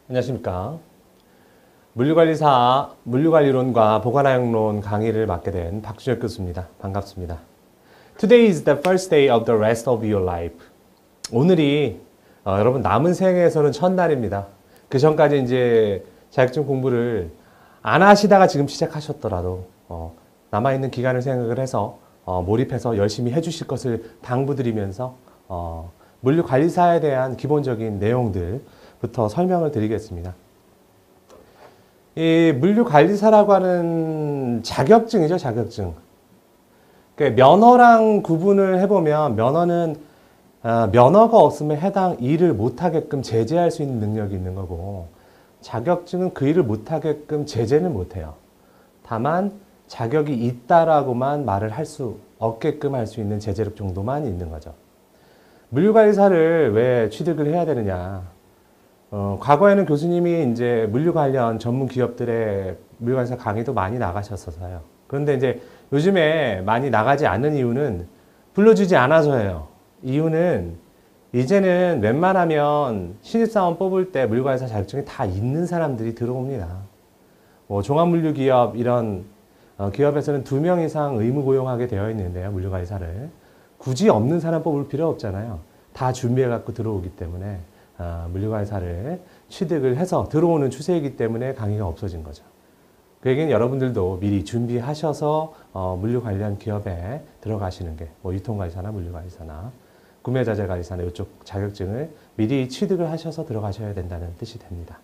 안녕하십니까. 물류관리사, 물류관리론과 보관활용론 강의를 맡게 된 박준혁 교수입니다. 반갑습니다. Today is the first day of the rest of your life. 오늘이 여러분 남은 생에서는 첫날입니다. 그 전까지 이제 자격증 공부를 안 하시다가 지금 시작하셨더라도 남아있는 기간을 생각을 해서 몰입해서 열심히 해주실 것을 당부드리면서 물류관리사에 대한 기본적인 내용들부터 설명을 드리겠습니다. 이 물류관리사라고 하는 자격증이죠, 자격증. 그러니까 면허랑 구분을 해보면 면허는 면허가 없으면 해당 일을 못하게끔 제재할 수 있는 능력이 있는 거고, 자격증은 그 일을 못하게끔 제재는 못해요. 다만 자격이 있다라고만 말을 할 수 없게끔 할 수 있는 제재력 정도만 있는 거죠. 물류관리사를 왜 취득을 해야 되느냐? 과거에는 교수님이 이제 물류 관련 전문 기업들의 물류관리사 강의도 많이 나가셨어서요. 그런데 이제 요즘에 많이 나가지 않는 이유는 불러주지 않아서예요. 이유는 이제는 웬만하면 신입사원 뽑을 때 물류관리사 자격증이 다 있는 사람들이 들어옵니다. 종합물류기업 이런 기업에서는 2명 이상 의무 고용하게 되어 있는데요, 물류관리사를. 굳이 없는 사람 뽑을 필요 없잖아요. 다 준비해 갖고 들어오기 때문에 물류관리사를 취득을 해서 들어오는 추세이기 때문에 강의가 없어진 거죠. 그 얘기는 여러분들도 미리 준비하셔서 물류 관련 기업에 들어가시는 게 유통관리사나 물류관리사나 구매자재관리사나 이쪽 자격증을 미리 취득을 하셔서 들어가셔야 된다는 뜻이 됩니다.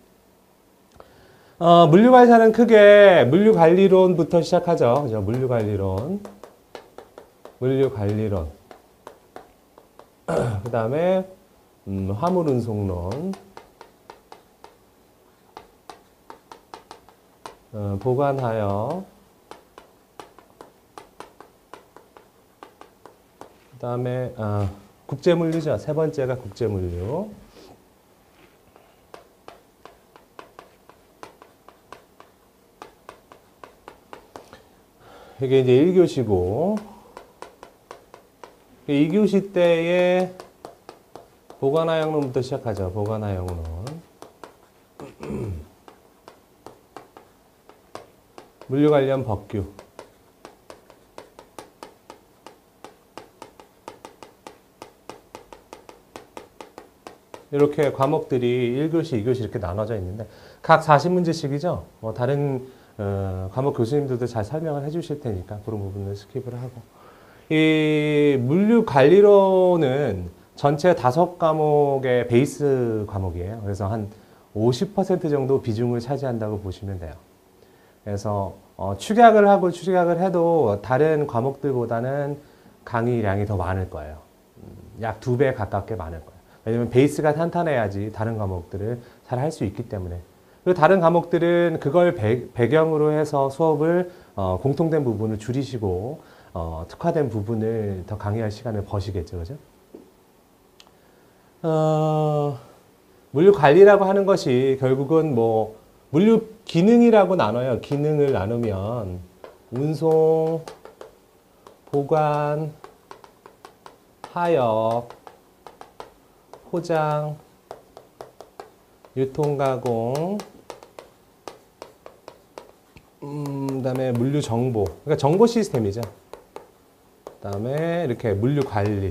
물류관리사는 크게 물류관리론부터 시작하죠. 그죠? 물류관리론. 그 다음에 화물운송론, 보관하여, 그 다음에 국제물류죠. 세 번째가 국제물류. 이게 이제 1교시고 2교시 때에 보관하용론부터 시작하죠. 보관하용론. 물류 관련 법규. 이렇게 과목들이 1교시, 2교시 이렇게 나눠져 있는데 각 40문제씩이죠. 다른 과목 교수님들도 잘 설명을 해 주실 테니까 그런 부분을 스킵을 하고. 이 물류 관리론은 전체 5과목의 베이스 과목이에요. 그래서 한 50% 정도 비중을 차지한다고 보시면 돼요. 그래서 축약을 하고 축약을 해도 다른 과목들보다는 강의량이 더 많을 거예요. 약 2배 가깝게 많을 거예요. 왜냐면 베이스가 탄탄해야지 다른 과목들을 잘 할 수 있기 때문에. 그리고 다른 과목들은 그걸 배경으로 해서 수업을 공통된 부분을 줄이시고 특화된 부분을 더 강의할 시간을 버시겠죠. 그죠? 물류 관리라고 하는 것이 결국은 물류 기능이라고 나눠요. 기능을 나누면 운송, 보관, 하역, 포장, 유통가공, 그다음에 물류 정보. 그러니까 정보 시스템이죠. 그다음에 이렇게 물류 관리.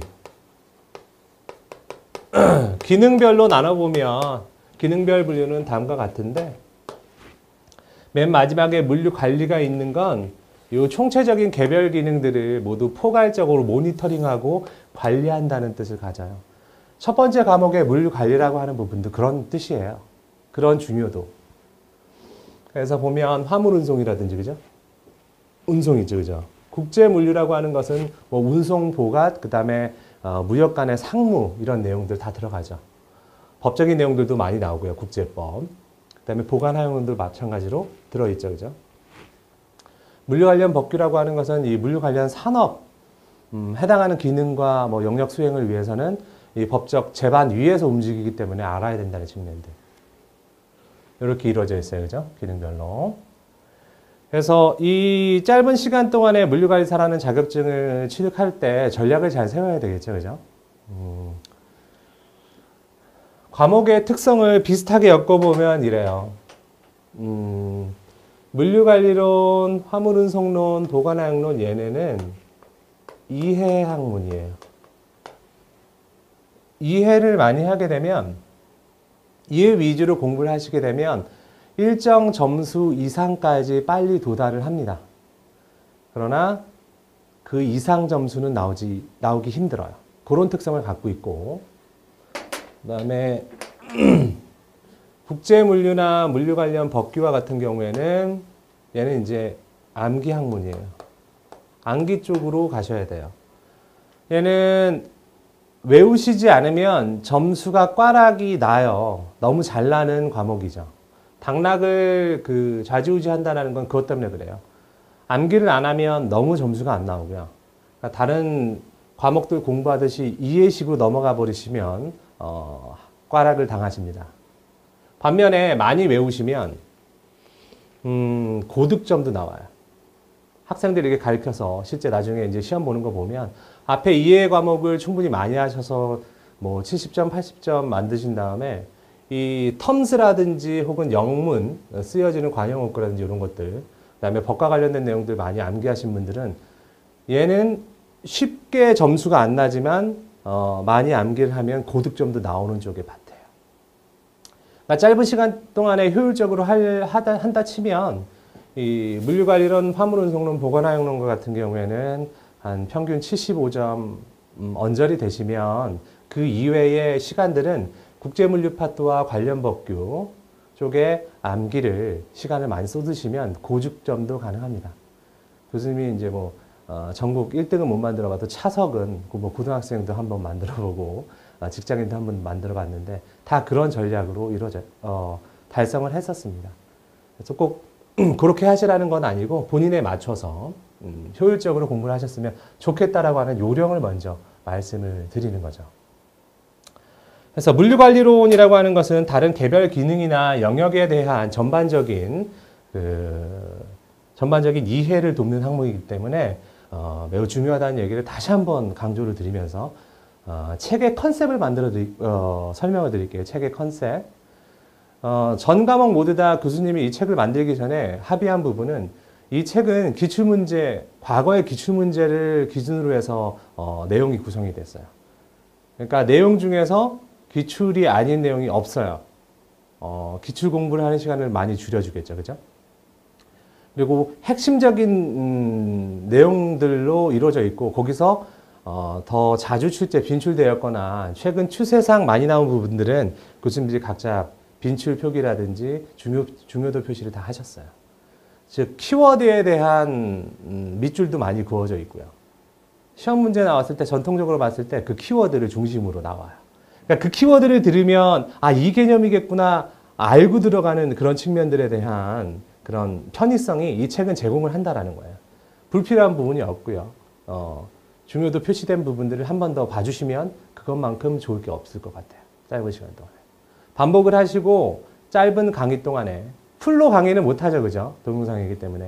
기능별로 나눠보면 기능별 분류는 다음과 같은데 맨 마지막에 물류 관리가 있는 건 이 총체적인 개별 기능들을 모두 포괄적으로 모니터링하고 관리한다는 뜻을 가져요. 첫 번째 과목의 물류 관리라고 하는 부분도 그런 뜻이에요. 그런 중요도. 그래서 보면 화물 운송이라든지, 그죠? 운송이죠, 그죠? 국제 물류라고 하는 것은 운송 보관, 그 다음에 무역 간의 상무 이런 내용들 다 들어가죠. 법적인 내용들도 많이 나오고요. 국제법. 그 다음에 보관 하용론도 마찬가지로 들어있죠. 그죠? 물류 관련 법규라고 하는 것은 이 물류 관련 산업 해당하는 기능과 영역 수행을 위해서는 이 법적 제반 위에서 움직이기 때문에 알아야 된다는 측면들. 이렇게 이루어져 있어요. 그죠? 기능별로. 그래서 이 짧은 시간 동안에 물류관리사라는 자격증을 취득할 때 전략을 잘 세워야 되겠죠. 그죠? 과목의 특성을 비슷하게 엮어보면 이래요. 물류관리론, 화물운송론, 보관항론 얘네는 이해 학문이에요. 이해를 많이 하게 되면, 이해 위주로 공부를 하시게 되면 일정 점수 이상까지 빨리 도달을 합니다. 그러나 그 이상 점수는 나오기 힘들어요. 그런 특성을 갖고 있고, 그 다음에 국제물류나 물류 관련 법규와 같은 경우에는 얘는 이제 암기 학문이에요. 암기 쪽으로 가셔야 돼요. 얘는 외우시지 않으면 점수가 꽈락이 나요. 너무 잘 나는 과목이죠. 당락을 좌지우지한다는 건 그것 때문에 그래요. 암기를 안 하면 너무 점수가 안 나오고요. 그러니까 다른 과목들 공부하듯이 이해식으로 넘어가 버리시면 꽈락을 당하십니다. 반면에 많이 외우시면 고득점도 나와요. 학생들이 이렇게 가르쳐서 실제 나중에 이제 시험 보는 거 보면 앞에 이해 과목을 충분히 많이 하셔서 뭐 70점, 80점 만드신 다음에 이 텀스라든지 혹은 영문, 쓰여지는 관용어구라든지 이런 것들, 그다음에 법과 관련된 내용들 많이 암기하신 분들은 얘는 쉽게 점수가 안 나지만 많이 암기를 하면 고득점도 나오는 쪽에 같아요. 그러니까 짧은 시간 동안에 효율적으로 한다 치면 이 물류관리론, 화물운송론, 보관화용론과 같은 경우에는 한 평균 75점 언저리 되시면 그 이외의 시간들은 국제물류파트와 관련 법규 쪽에 암기를 시간을 많이 쏟으시면 고득점도 가능합니다. 교수님이 이제 뭐 전국 1등은 못 만들어봐도 차석은 뭐 고등학생도 한번 만들어보고 직장인도 한번 만들어봤는데 다 그런 전략으로 달성을 했었습니다. 그래서 꼭 그렇게 하시라는 건 아니고 본인에 맞춰서 효율적으로 공부를 하셨으면 좋겠다라고 하는 요령을 먼저 말씀을 드리는 거죠. 그래서 물류관리론이라고 하는 것은 다른 개별 기능이나 영역에 대한 전반적인 이해를 돕는 학문이기 때문에 매우 중요하다는 얘기를 다시 한번 강조를 드리면서 책의 컨셉을 설명을 드릴게요. 책의 컨셉. 전 과목 모두 다 교수님이 이 책을 만들기 전에 합의한 부분은 이 책은 과거의 기출문제를 기준으로 해서 내용이 구성이 됐어요. 그러니까 내용 중에서 기출이 아닌 내용이 없어요. 기출 공부를 하는 시간을 많이 줄여주겠죠. 그죠? 그리고 핵심적인 내용들로 이루어져 있고 거기서 더 자주 빈출되었거나 최근 추세상 많이 나온 부분들은 교수님들이 각자 빈출 표기라든지 중요도 표시를 다 하셨어요. 즉 키워드에 대한 밑줄도 많이 그어져 있고요. 시험 문제 나왔을 때 전통적으로 봤을 때 그 키워드를 중심으로 나와요. 그러니까 그 키워드를 들으면 이 개념이겠구나 알고 들어가는 그런 측면들에 대한 그런 편의성이 이 책은 제공을 한다라는 거예요. 불필요한 부분이 없고요. 중요도 표시된 부분들을 한 번 더 봐주시면 그것만큼 좋을 게 없을 것 같아요. 짧은 시간 동안에. 반복을 하시고 짧은 강의 동안에 풀로 강의는 못하죠. 그죠? 동영상이기 때문에.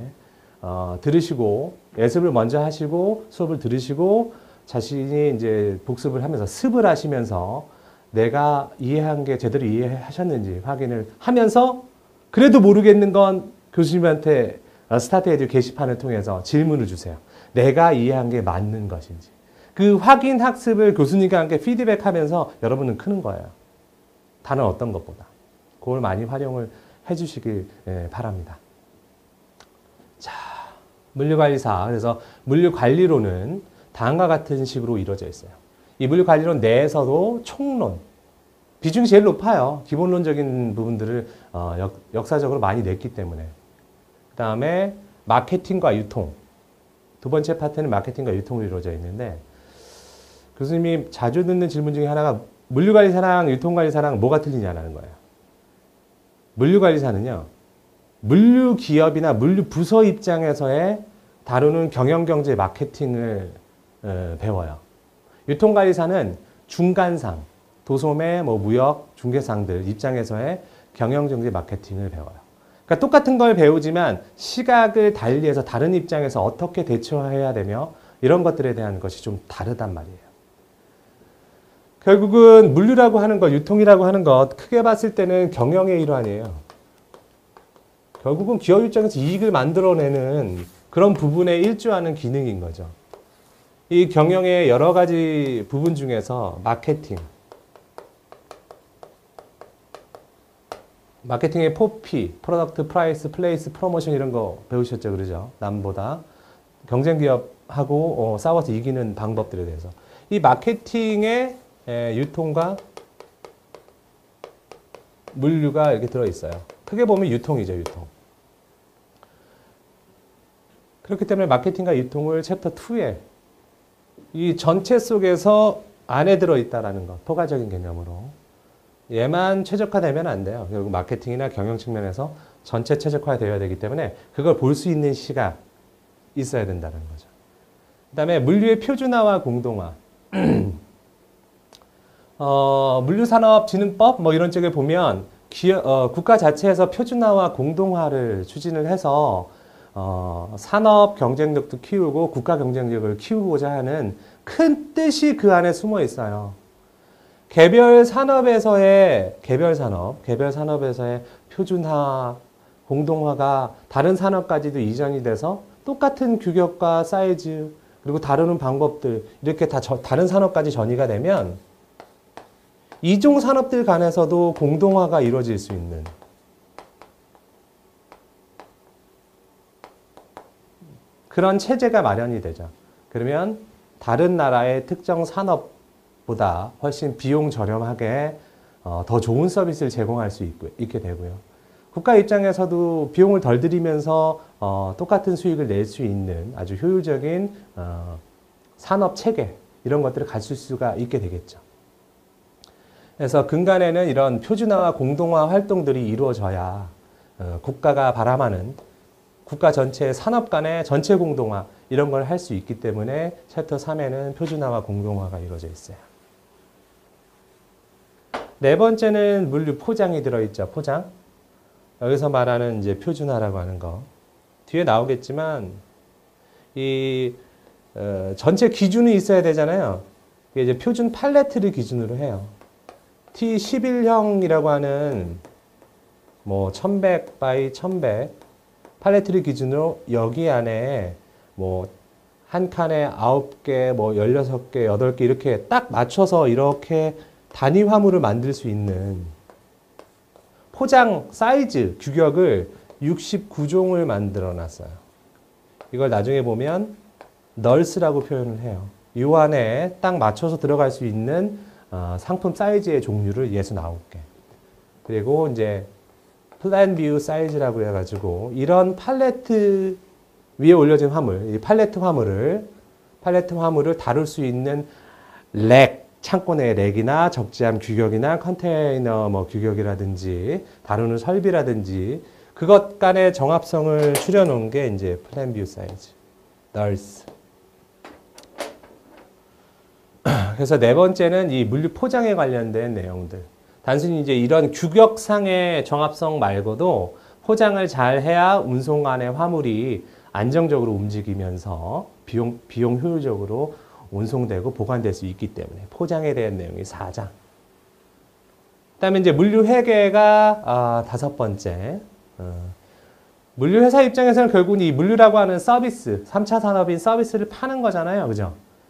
들으시고 예습을 먼저 하시고 수업을 들으시고 자신이 이제 복습을 하면서 습을 하시면서 내가 이해한 게 제대로 이해하셨는지 확인을 하면서 그래도 모르겠는 건 교수님한테 스타트에듀 게시판을 통해서 질문을 주세요. 내가 이해한 게 맞는 것인지. 그 확인 학습을 교수님과 함께 피드백하면서 여러분은 크는 거예요. 다른 어떤 것보다. 그걸 많이 활용을 해주시길 바랍니다. 자, 물류관리사. 그래서 물류관리론은 다음과 같은 식으로 이루어져 있어요. 이 물류관리론 내에서도 총론. 비중이 제일 높아요. 기본론적인 부분들을 역사적으로 많이 냈기 때문에. 그 다음에 마케팅과 유통. 두 번째 파트는 마케팅과 유통으로 이루어져 있는데 교수님이 자주 듣는 질문 중에 하나가 물류관리사랑 유통관리사랑 뭐가 틀리냐라는 거예요. 물류관리사는요. 물류기업이나 물류부서 입장에서의 다루는 경영경제 마케팅을 배워요. 유통관리사는 중간상, 도소매, 무역, 중개상들 입장에서의 경영경제 마케팅을 배워요. 그러니까 똑같은 걸 배우지만 시각을 달리해서 다른 입장에서 어떻게 대처해야 되며 이런 것들에 대한 것이 좀 다르단 말이에요. 결국은 물류라고 하는 것, 유통이라고 하는 것 크게 봤을 때는 경영의 일환이에요. 결국은 기업 입장에서 이익을 만들어내는 그런 부분에 일조하는 기능인 거죠. 이 경영의 여러 가지 부분 중에서 마케팅의 4P, 프로덕트, 프라이스, 플레이스, 프로모션 이런 거 배우셨죠, 그러죠? 남보다 경쟁 기업하고 싸워서 이기는 방법들에 대해서 이 마케팅의 유통과 물류가 이렇게 들어있어요. 크게 보면 유통이죠, 유통. 그렇기 때문에 마케팅과 유통을 챕터 2에 이 전체 속에서 안에 들어있다라는 것, 포괄적인 개념으로. 얘만 최적화되면 안 돼요. 결국 마케팅이나 경영 측면에서 전체 최적화되어야 되기 때문에 그걸 볼 수 있는 시가 있어야 된다는 거죠. 그 다음에 물류의 표준화와 공동화. 물류산업진흥법 뭐 이런 쪽에 보면 국가 자체에서 표준화와 공동화를 추진을 해서 산업 경쟁력도 키우고 국가 경쟁력을 키우고자 하는 큰 뜻이 그 안에 숨어 있어요. 개별 산업에서의 표준화, 공동화가 다른 산업까지도 이전이 돼서 똑같은 규격과 사이즈 그리고 다루는 방법들 이렇게 다 다른 산업까지 전이가 되면 이종 산업들 간에서도 공동화가 이루어질 수 있는 그런 체제가 마련이 되죠. 그러면 다른 나라의 특정 산업보다 훨씬 비용 저렴하게 더 좋은 서비스를 제공할 수 있게 되고요. 국가 입장에서도 비용을 덜 들이면서 똑같은 수익을 낼 수 있는 아주 효율적인 산업 체계 이런 것들을 갖출 수가 있게 되겠죠. 그래서 근간에는 이런 표준화와 공동화 활동들이 이루어져야 국가가 바람하는 국가 전체의 산업 간의 전체 공동화 이런 걸 할 수 있기 때문에 챕터 3에는 표준화와 공동화가 이루어져 있어요. 네 번째는 물류 포장이 들어있죠. 포장. 여기서 말하는 이제 표준화라고 하는 거. 뒤에 나오겠지만 이 전체 기준이 있어야 되잖아요. 이게 이제 표준 팔레트를 기준으로 해요. T11형이라고 하는 뭐 1100 by 1100 팔레트를 기준으로 여기 안에 뭐 한 칸에 9개, 뭐 16개, 8개 이렇게 딱 맞춰서 이렇게 단위 화물을 만들 수 있는 포장 사이즈 규격을 69종을 만들어 놨어요. 이걸 나중에 보면 널스라고 표현을 해요. 이 안에 딱 맞춰서 들어갈 수 있는 상품 사이즈의 종류를 69개. 그리고 이제 플랜 뷰 사이즈라고 해가지고 이런 팔레트 위에 올려진 화물, 이 팔레트 화물을 다룰 수 있는 렉, 창고 내 렉이나 적재함 규격이나 컨테이너 뭐 규격이라든지 다루는 설비라든지 그것 간의 정합성을 추려놓은 게 이제 플랜 뷰 사이즈, 널스. 그래서 네 번째는 이 물류 포장에 관련된 내용들. 단순히 이제 이런 규격상의 정합성 말고도 포장을 잘 해야 운송안의 화물이 안정적으로 움직이면서 비용 효율적으로 운송되고 보관될 수 있기 때문에 포장에 대한 내용이 4장. 그다음에 이제 물류 회계가 5번째. 물류 회사 입장에서는 결국 이 물류라고 하는 서비스, 3차 산업인 서비스를 파는 거잖아요. 그죠?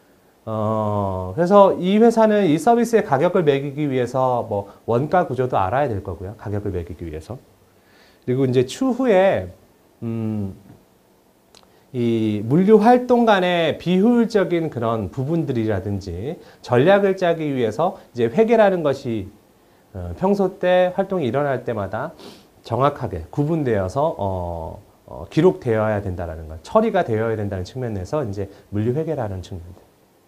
그래서 이 회사는 이 서비스의 가격을 매기기 위해서 뭐 원가 구조도 알아야 될 거고요. 가격을 매기기 위해서. 그리고 이제 추후에 이 물류 활동 간의 비효율적인 그런 부분들이라든지 전략을 짜기 위해서 이제 회계라는 것이 평소 때 활동이 일어날 때마다 정확하게 구분되어서 기록되어야 된다는 것, 처리가 되어야 된다는 측면에서 이제 물류 회계라는 측면들.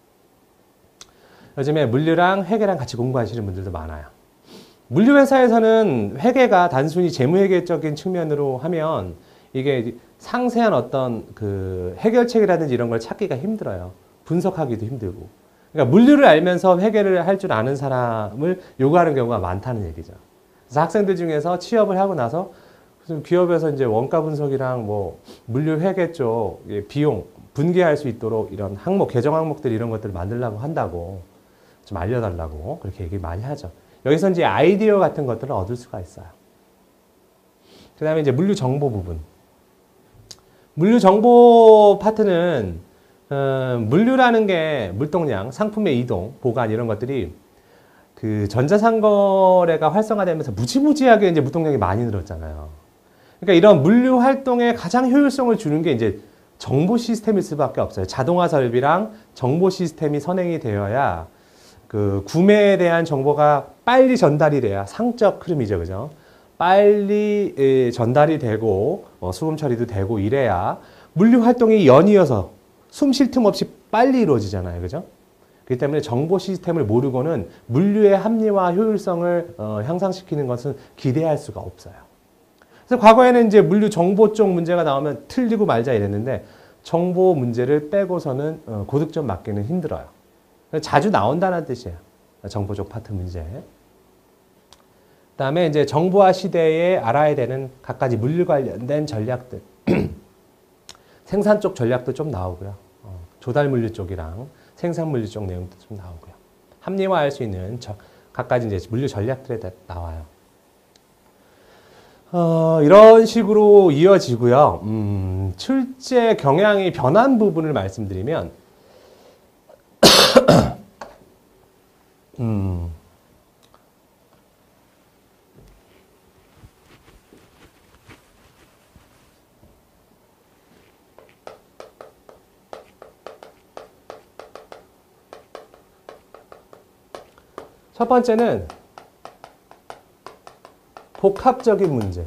요즘에 물류랑 회계랑 같이 공부하시는 분들도 많아요. 물류 회사에서는 회계가 단순히 재무회계적인 측면으로 하면 이게 상세한 어떤 그 해결책이라든지 이런 걸 찾기가 힘들어요. 분석하기도 힘들고. 그러니까 물류를 알면서 회계를 할 줄 아는 사람을 요구하는 경우가 많다는 얘기죠. 그래서 학생들 중에서 취업을 하고 나서 기업에서 이제 원가 분석이랑 뭐 물류 회계 쪽 비용 분개할 수 있도록 이런 항목, 개정 항목들 이런 것들을 만들려고 한다고 좀 알려달라고 그렇게 얘기 많이 하죠. 여기서 이제 아이디어 같은 것들을 얻을 수가 있어요. 그 다음에 이제 물류 정보 부분. 물류 정보 파트는 물류라는 게 물동량, 상품의 이동, 보관 이런 것들이 그 전자상거래가 활성화되면서 무지무지하게 이제 물동량이 많이 늘었잖아요. 그러니까 이런 물류 활동에 가장 효율성을 주는 게 이제 정보 시스템일 수밖에 없어요. 자동화 설비랑 정보 시스템이 선행이 되어야 그 구매에 대한 정보가 빨리 전달이 돼야 상적 흐름이죠, 그죠? 빨리 전달이 되고 수금 처리도 되고 이래야 물류 활동이 연이어서 숨 쉴 틈 없이 빨리 이루어지잖아요, 그죠? 그렇기 때문에 정보 시스템을 모르고는 물류의 합리화 효율성을 향상시키는 것은 기대할 수가 없어요. 그래서 과거에는 이제 물류 정보 쪽 문제가 나오면 틀리고 말자 이랬는데 정보 문제를 빼고서는 고득점 맞기는 힘들어요. 자주 나온다는 뜻이에요. 정보 쪽 파트 문제. 그다음에 이제 정보화 시대에 알아야 되는 갖가지 물류 관련된 전략들. 생산 쪽 전략도 좀 나오고요. 조달 물류 쪽이랑 생산 물류 쪽 내용도 좀 나오고요. 합리화할 수 있는 갖가지 이제 물류 전략들에 나와요. 이런 식으로 이어지고요. 출제 경향이 변한 부분을 말씀드리면, 첫 번째는 복합적인 문제.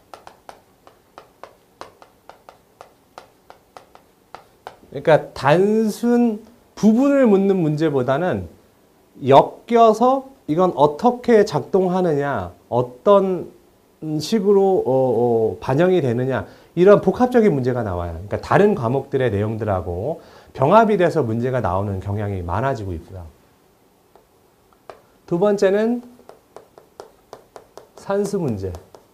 그러니까 단순 부분을 묻는 문제보다는 엮여서 이건 어떻게 작동하느냐, 어떤 식으로 반영이 되느냐, 이런 복합적인 문제가 나와요. 그러니까 다른 과목들의 내용들하고 병합이 돼서 문제가 나오는 경향이 많아지고 있고요. 두 번째는 산수 문제.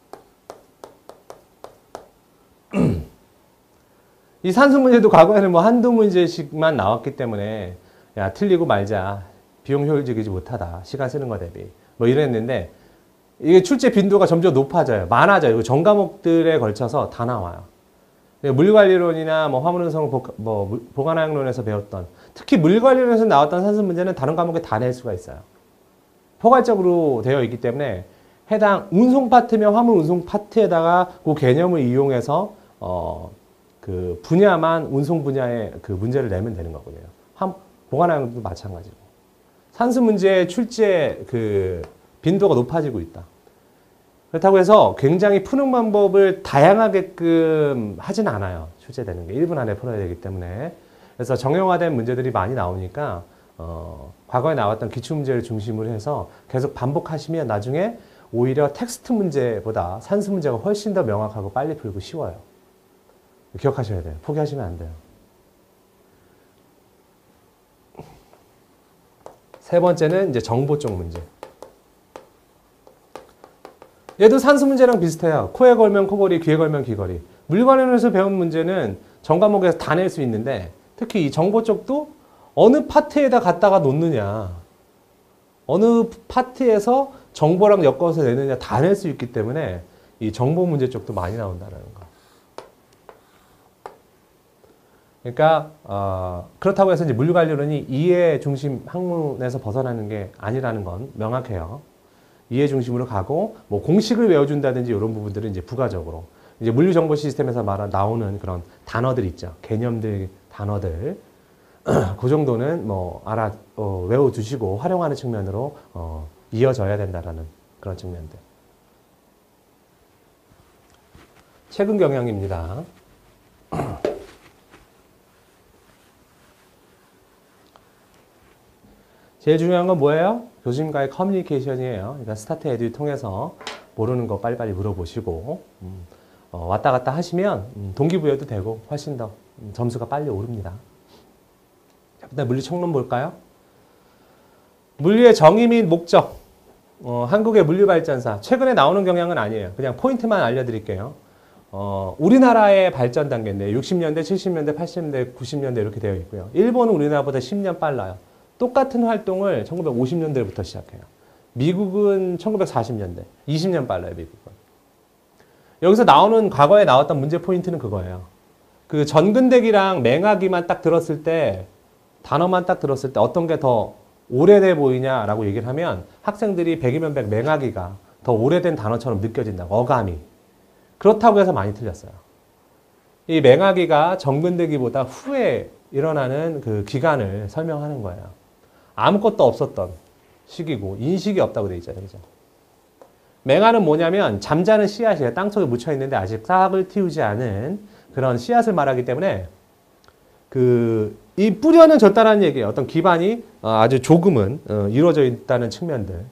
이 산수 문제도 과거에는 뭐 한두 문제씩만 나왔기 때문에 야, 틀리고 말자. 비용 효율적이지 못하다. 시간 쓰는 거 대비. 뭐 이랬는데 이게 출제 빈도가 점점 높아져요. 많아져요. 전 과목들에 걸쳐서 다 나와요. 물관리론이나 뭐 화물운송 보관항론에서 배웠던 특히 물관리론에서 나왔던 산수 문제는 다른 과목에 다 낼 수가 있어요. 포괄적으로 되어 있기 때문에 해당 운송 파트면 화물 운송 파트에다가 그 개념을 이용해서 그 분야만 운송 분야의 그 문제를 내면 되는 거거든요. 보관항도 마찬가지고. 산수 문제의 출제 그 빈도가 높아지고 있다. 그렇다고 해서 굉장히 푸는 방법을 다양하게끔 하진 않아요. 출제되는 게 1분 안에 풀어야 되기 때문에. 그래서 정형화된 문제들이 많이 나오니까 과거에 나왔던 기출문제를 중심으로 해서 계속 반복하시면 나중에 오히려 텍스트 문제보다 산수 문제가 훨씬 더 명확하고 빨리 풀고 쉬워요. 기억하셔야 돼요. 포기하시면 안 돼요. 세 번째는 이제 정보 쪽 문제. 얘도 산수 문제랑 비슷해요. 코에 걸면 코걸이, 귀에 걸면 귀걸이. 물관련해서 배운 문제는 전 과목에서 다 낼 수 있는데 특히 이 정보 쪽도 어느 파트에다 갖다가 놓느냐, 어느 파트에서 정보랑 엮어서 내느냐 다 낼 수 있기 때문에 이 정보 문제 쪽도 많이 나온다는 거. 그러니까 그렇다고 해서 이제 물류관리론이 이해 중심 학문에서 벗어나는 게 아니라는 건 명확해요. 이해 중심으로 가고 뭐 공식을 외워준다든지 이런 부분들은 이제 부가적으로 이제 물류정보 시스템에서 나오는 그런 단어들 있죠. 개념들, 단어들. 그 정도는 뭐 외워두시고 활용하는 측면으로 이어져야 된다라는 그런 측면들. 최근 경향입니다. 제일 중요한 건 뭐예요? 교수님과의 커뮤니케이션이에요. 그러니까 스타트 에듀 통해서 모르는 거 빨리빨리 물어보시고 왔다 갔다 하시면 동기부여도 되고 훨씬 더 점수가 빨리 오릅니다. 자, 일단 물리 총론 볼까요? 물리의 정의 및 목적. 한국의 물류발전사. 최근에 나오는 경향은 아니에요. 그냥 포인트만 알려드릴게요. 우리나라의 발전 단계인데 60년대, 70년대, 80년대, 90년대 이렇게 되어 있고요. 일본은 우리나라보다 10년 빨라요. 똑같은 활동을 1950년대부터 시작해요. 미국은 1940년대, 20년 빨라요, 미국은. 여기서 나오는, 과거에 나왔던 문제 포인트는 그거예요. 그 전근대기랑 맹하기만 딱 들었을 때, 단어만 딱 들었을 때 어떤 게 더 오래돼 보이냐라고 얘기를 하면 학생들이 100이면 100 맹하기가 더 오래된 단어처럼 느껴진다고, 어감이. 그렇다고 해서 많이 틀렸어요. 이 맹하기가 전근대기보다 후에 일어나는 그 기간을 설명하는 거예요. 아무것도 없었던 시기고 인식이 없다고 돼 있잖아요. 그죠? 맹하는 뭐냐면 잠자는 씨앗이에요. 땅속에 묻혀 있는데 아직 싹을 틔우지 않은 그런 씨앗을 말하기 때문에 이 뿌려는 졌다는 얘기예요. 어떤 기반이 아주 조금은 이루어져 있다는 측면들.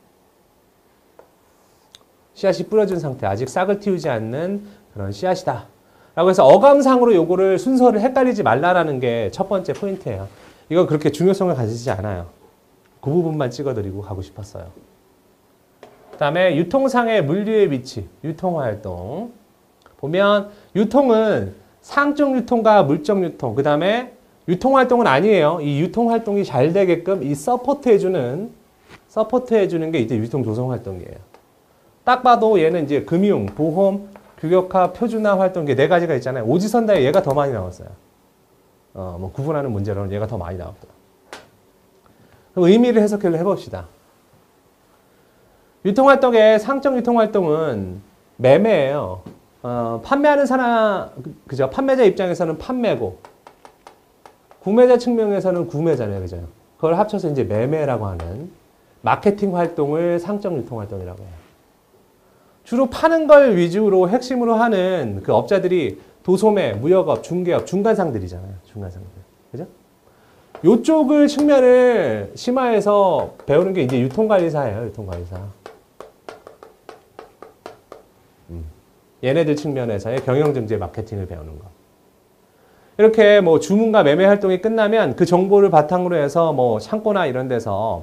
씨앗이 뿌려진 상태, 아직 싹을 틔우지 않는 그런 씨앗이다. 라고 해서 어감상으로 요거를 순서를 헷갈리지 말라라는 게 첫 번째 포인트예요. 이건 그렇게 중요성을 가지지 않아요. 그 부분만 찍어드리고 가고 싶었어요. 그 다음에 유통상의 물류의 위치, 유통활동. 보면 유통은 상적 유통과 물적 유통, 그 다음에 유통활동은 아니에요. 이 유통활동이 잘 되게끔 이 서포트해주는 게 이제 유통조성활동이에요. 딱 봐도 얘는 이제 금융, 보험, 규격화, 표준화 활동, 이게 네 가지가 있잖아요. 오지선다에 얘가 더 많이 나왔어요. 뭐 구분하는 문제로는 얘가 더 많이 나왔다. 그럼 의미를 해석을 해봅시다. 유통활동의 상적 유통활동은 매매예요. 판매하는 사람, 그죠? 판매자 입장에서는 판매고, 구매자 측면에서는 구매자네요. 그죠? 그걸 합쳐서 이제 매매라고 하는 마케팅 활동을 상적 유통활동이라고 해요. 주로 파는 걸 위주로 핵심으로 하는 그 업자들이 도소매, 무역업, 중개업, 중간상들이잖아요. 중간상들. 그죠? 요쪽을 측면을 심화해서 배우는 게 이제 유통관리사예요. 유통관리사. 얘네들 측면에서의 경영정제 마케팅을 배우는 거. 이렇게 뭐 주문과 매매 활동이 끝나면 그 정보를 바탕으로 해서 뭐 창고나 이런 데서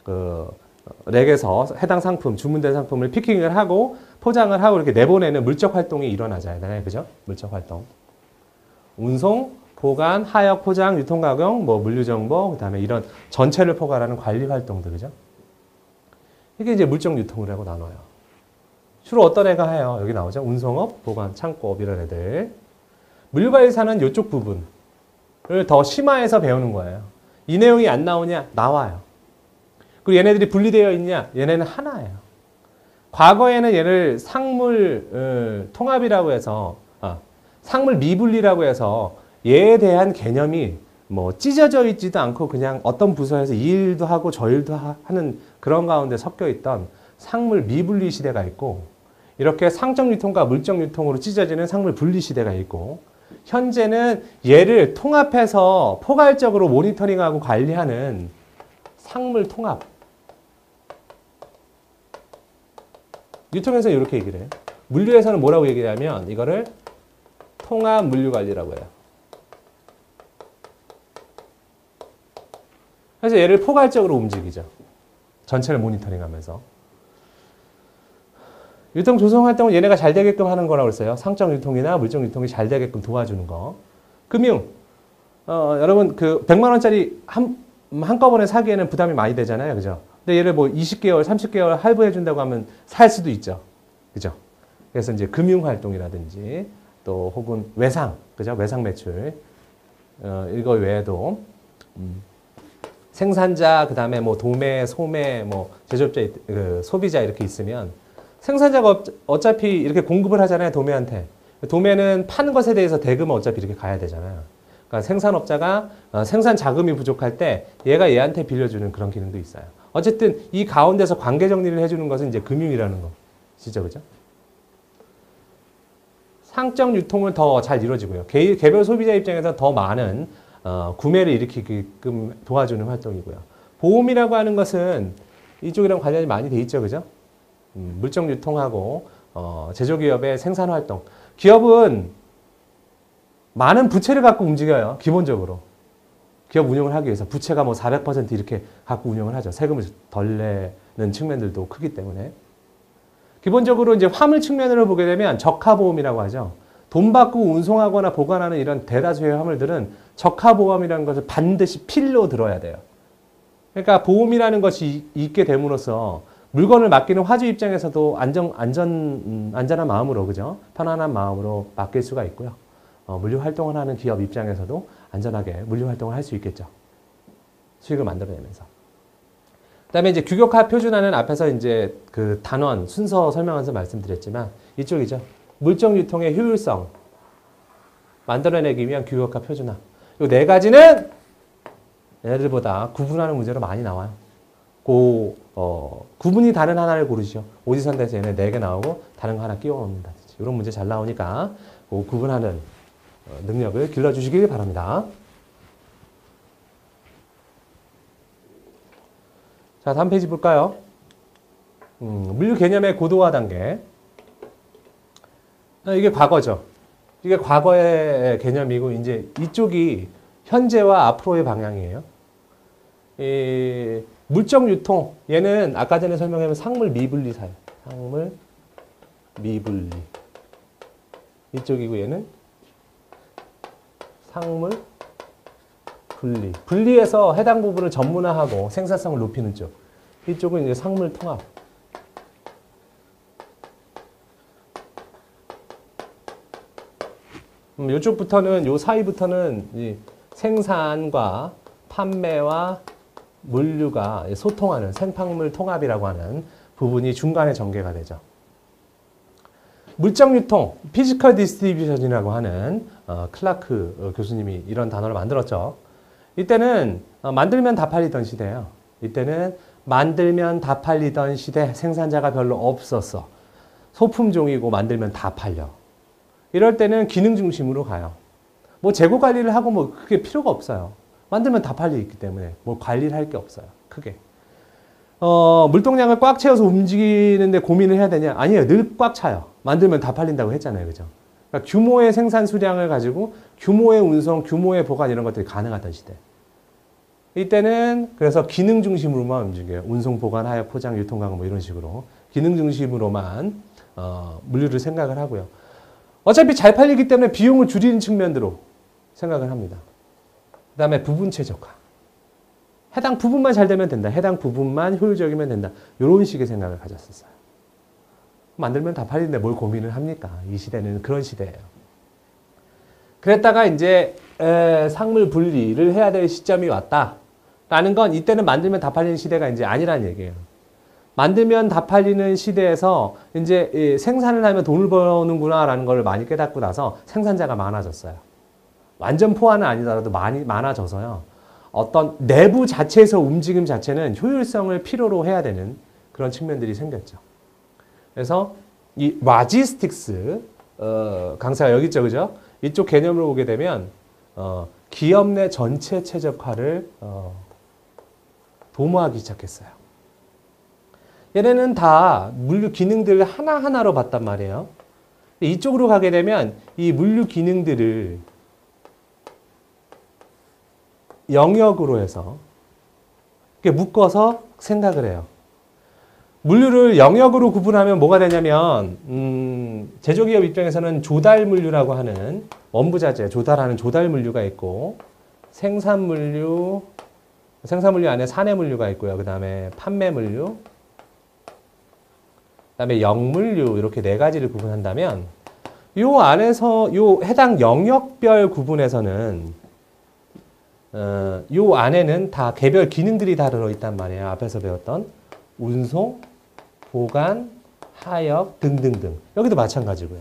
렉에서 해당 상품, 주문된 상품을 피킹을 하고 포장을 하고 이렇게 내보내는 물적 활동이 일어나잖아요. 그죠? 물적 활동. 운송, 보관, 하역, 포장, 유통가격, 뭐 물류정보, 그 다음에 이런 전체를 포괄하는 관리 활동들. 그죠? 이게 이제 물적 유통이라고 나눠요. 주로 어떤 애가 해요? 여기 나오죠? 운송업, 보관, 창고업 이런 애들. 물류관리사는 이쪽 부분을 더 심화해서 배우는 거예요. 이 내용이 안 나오냐? 나와요. 그리고 얘네들이 분리되어 있냐? 얘네는 하나예요. 과거에는 얘를 상물 통합이라고 해서 상물 미분리라고 해서 얘에 대한 개념이 뭐 찢어져 있지도 않고 그냥 어떤 부서에서 이 일도 하고 저 일도 하는 그런 가운데 섞여 있던 상물 미분리 시대가 있고 이렇게 상적 유통과 물적 유통으로 찢어지는 상물 분리 시대가 있고 현재는 얘를 통합해서 포괄적으로 모니터링하고 관리하는 상물 통합. 유통에서는 이렇게 얘기를 해요. 물류에서는 뭐라고 얘기하냐면 이거를 통합 물류관리라고 해요. 그래서 얘를 포괄적으로 움직이죠. 전체를 모니터링하면서. 유통 조성 활동은 얘네가 잘 되게끔 하는 거라고 했어요. 상적 유통이나 물적 유통이 잘 되게끔 도와주는 거. 금융. 여러분 그 100만 원짜리 한꺼번에 사기에는 부담이 많이 되잖아요. 그죠? 근데 얘를 뭐 20개월, 30개월 할부해 준다고 하면 살 수도 있죠. 그죠? 그래서 이제 금융 활동이라든지 또 혹은 외상, 그죠? 외상 매출. 이거 외에도 생산자, 그다음에 뭐 도매, 소매, 뭐 제조업자, 소비자 이렇게 있으면 생산자가 어차피 이렇게 공급을 하잖아요, 도매한테. 도매는 파는 것에 대해서 대금은 어차피 이렇게 가야 되잖아요. 그러니까 생산업자가 생산 자금이 부족할 때 얘가 얘한테 빌려주는 그런 기능도 있어요. 어쨌든 이 가운데서 관계 정리를 해주는 것은 이제 금융이라는 거. 진짜 그죠? 상적 유통은 더 잘 이루어지고요. 개별 소비자 입장에서 더 많은 구매를 일으키게끔 도와주는 활동이고요. 보험이라고 하는 것은 이쪽이랑 관련이 많이 돼 있죠, 그죠? 물적 유통하고 제조기업의 생산 활동. 기업은 많은 부채를 갖고 움직여요. 기본적으로. 기업 운영을 하기 위해서 부채가 뭐 400% 이렇게 갖고 운영을 하죠. 세금을 덜 내는 측면들도 크기 때문에. 기본적으로 이제 화물 측면으로 보게 되면 적하보험이라고 하죠. 돈 받고 운송하거나 보관하는 이런 대다수의 화물들은 적하보험이라는 것을 반드시 필로 들어야 돼요. 그러니까 보험이라는 것이 있게 됨으로써 물건을 맡기는 화주 입장에서도 안전한 마음으로, 그죠? 편안한 마음으로 맡길 수가 있고요. 물류 활동을 하는 기업 입장에서도 안전하게 물류 활동을 할 수 있겠죠. 수익을 만들어내면서. 그 다음에 이제 규격화 표준화는 앞에서 이제 그 단원, 순서 설명하면서 말씀드렸지만 이쪽이죠. 물적 유통의 효율성 만들어내기 위한 규격화 표준화. 이 네 가지는 얘네들보다 구분하는 문제로 많이 나와요. 구분이 다른 하나를 고르시죠. 오지선다에서 얘네 4개 나오고 다른 거 하나 끼워 놓는다. 이런 문제 잘 나오니까 구분하는 능력을 길러주시길 바랍니다. 자, 다음 페이지 볼까요? 물류 개념의 고도화 단계. 이게 과거죠. 이게 과거의 개념이고, 이제 이쪽이 현재와 앞으로의 방향이에요. 이 물적 유통, 얘는 아까 전에 설명한 상물 미분리 사유. 상물 미분리. 이쪽이고, 얘는 상물 분리. 분리해서 해당 부분을 전문화하고 생산성을 높이는 쪽. 이쪽은 이제 상물 통합. 이쪽부터는, 요 사이부터는 이 생산과 판매와 물류가 소통하는 생판물 통합이라고 하는 부분이 중간에 전개가 되죠. 물적 유통, 피지컬 디스트리뷰션이라고 하는 클라크 교수님이 이런 단어를 만들었죠. 이때는 만들면 다 팔리던 시대예요. 이때는 만들면 다 팔리던 시대, 생산자가 별로 없었어. 소품종이고 만들면 다 팔려. 이럴 때는 기능 중심으로 가요. 뭐 재고 관리를 하고 뭐 그게 필요가 없어요. 만들면 다 팔리기 때문에 뭐 관리를 할 게 없어요. 크게. 물동량을 꽉 채워서 움직이는데 고민을 해야 되냐? 아니에요. 늘 꽉 차요. 만들면 다 팔린다고 했잖아요. 그죠? 그러니까 규모의 생산 수량을 가지고 규모의 운송, 규모의 보관 이런 것들이 가능하던 시대. 이때는 그래서 기능 중심으로만 움직여요. 운송, 보관, 하역, 포장, 유통, 강화 뭐 이런 식으로 기능 중심으로만 물류를 생각을 하고요. 어차피 잘 팔리기 때문에 비용을 줄이는 측면으로 생각을 합니다. 그 다음에 부분 최적화. 해당 부분만 잘 되면 된다. 해당 부분만 효율적이면 된다. 이런 식의 생각을 가졌었어요. 만들면 다 팔리는데 뭘 고민을 합니까? 이 시대는 그런 시대예요. 그랬다가 이제 상물 분리를 해야 될 시점이 왔다라는 건 이때는 만들면 다 팔리는 시대가 이제 아니라는 얘기예요. 만들면 다 팔리는 시대에서 이제 생산을 하면 돈을 버는구나라는 걸 많이 깨닫고 나서 생산자가 많아졌어요. 완전 포화는 아니더라도 많이 많아져서요. 어떤 내부 자체에서 움직임 자체는 효율성을 필요로 해야 되는 그런 측면들이 생겼죠. 그래서 이 로지스틱스 강사가 여기 있죠, 그죠? 이쪽 개념으로 오게 되면 기업 내 전체 최적화를 도모하기 시작했어요. 얘네는 다 물류 기능들을 하나하나로 봤단 말이에요. 이쪽으로 가게 되면 이 물류 기능들을 영역으로 해서 이렇게 묶어서 생각을 해요. 물류를 영역으로 구분하면 뭐가 되냐면 제조기업 입장에서는 조달 물류라고 하는 원부자재, 조달하는 조달 물류가 있고 생산 물류 안에 사내 물류가 있고요. 그 다음에 판매 물류, 그 다음에 영물류 이렇게 4가지를 구분한다면 요 안에서 요 해당 영역별 구분에서는 요 안에는 다 개별 기능들이 다 들어있단 말이에요. 앞에서 배웠던 운송, 보관, 하역 등등등. 여기도 마찬가지고요.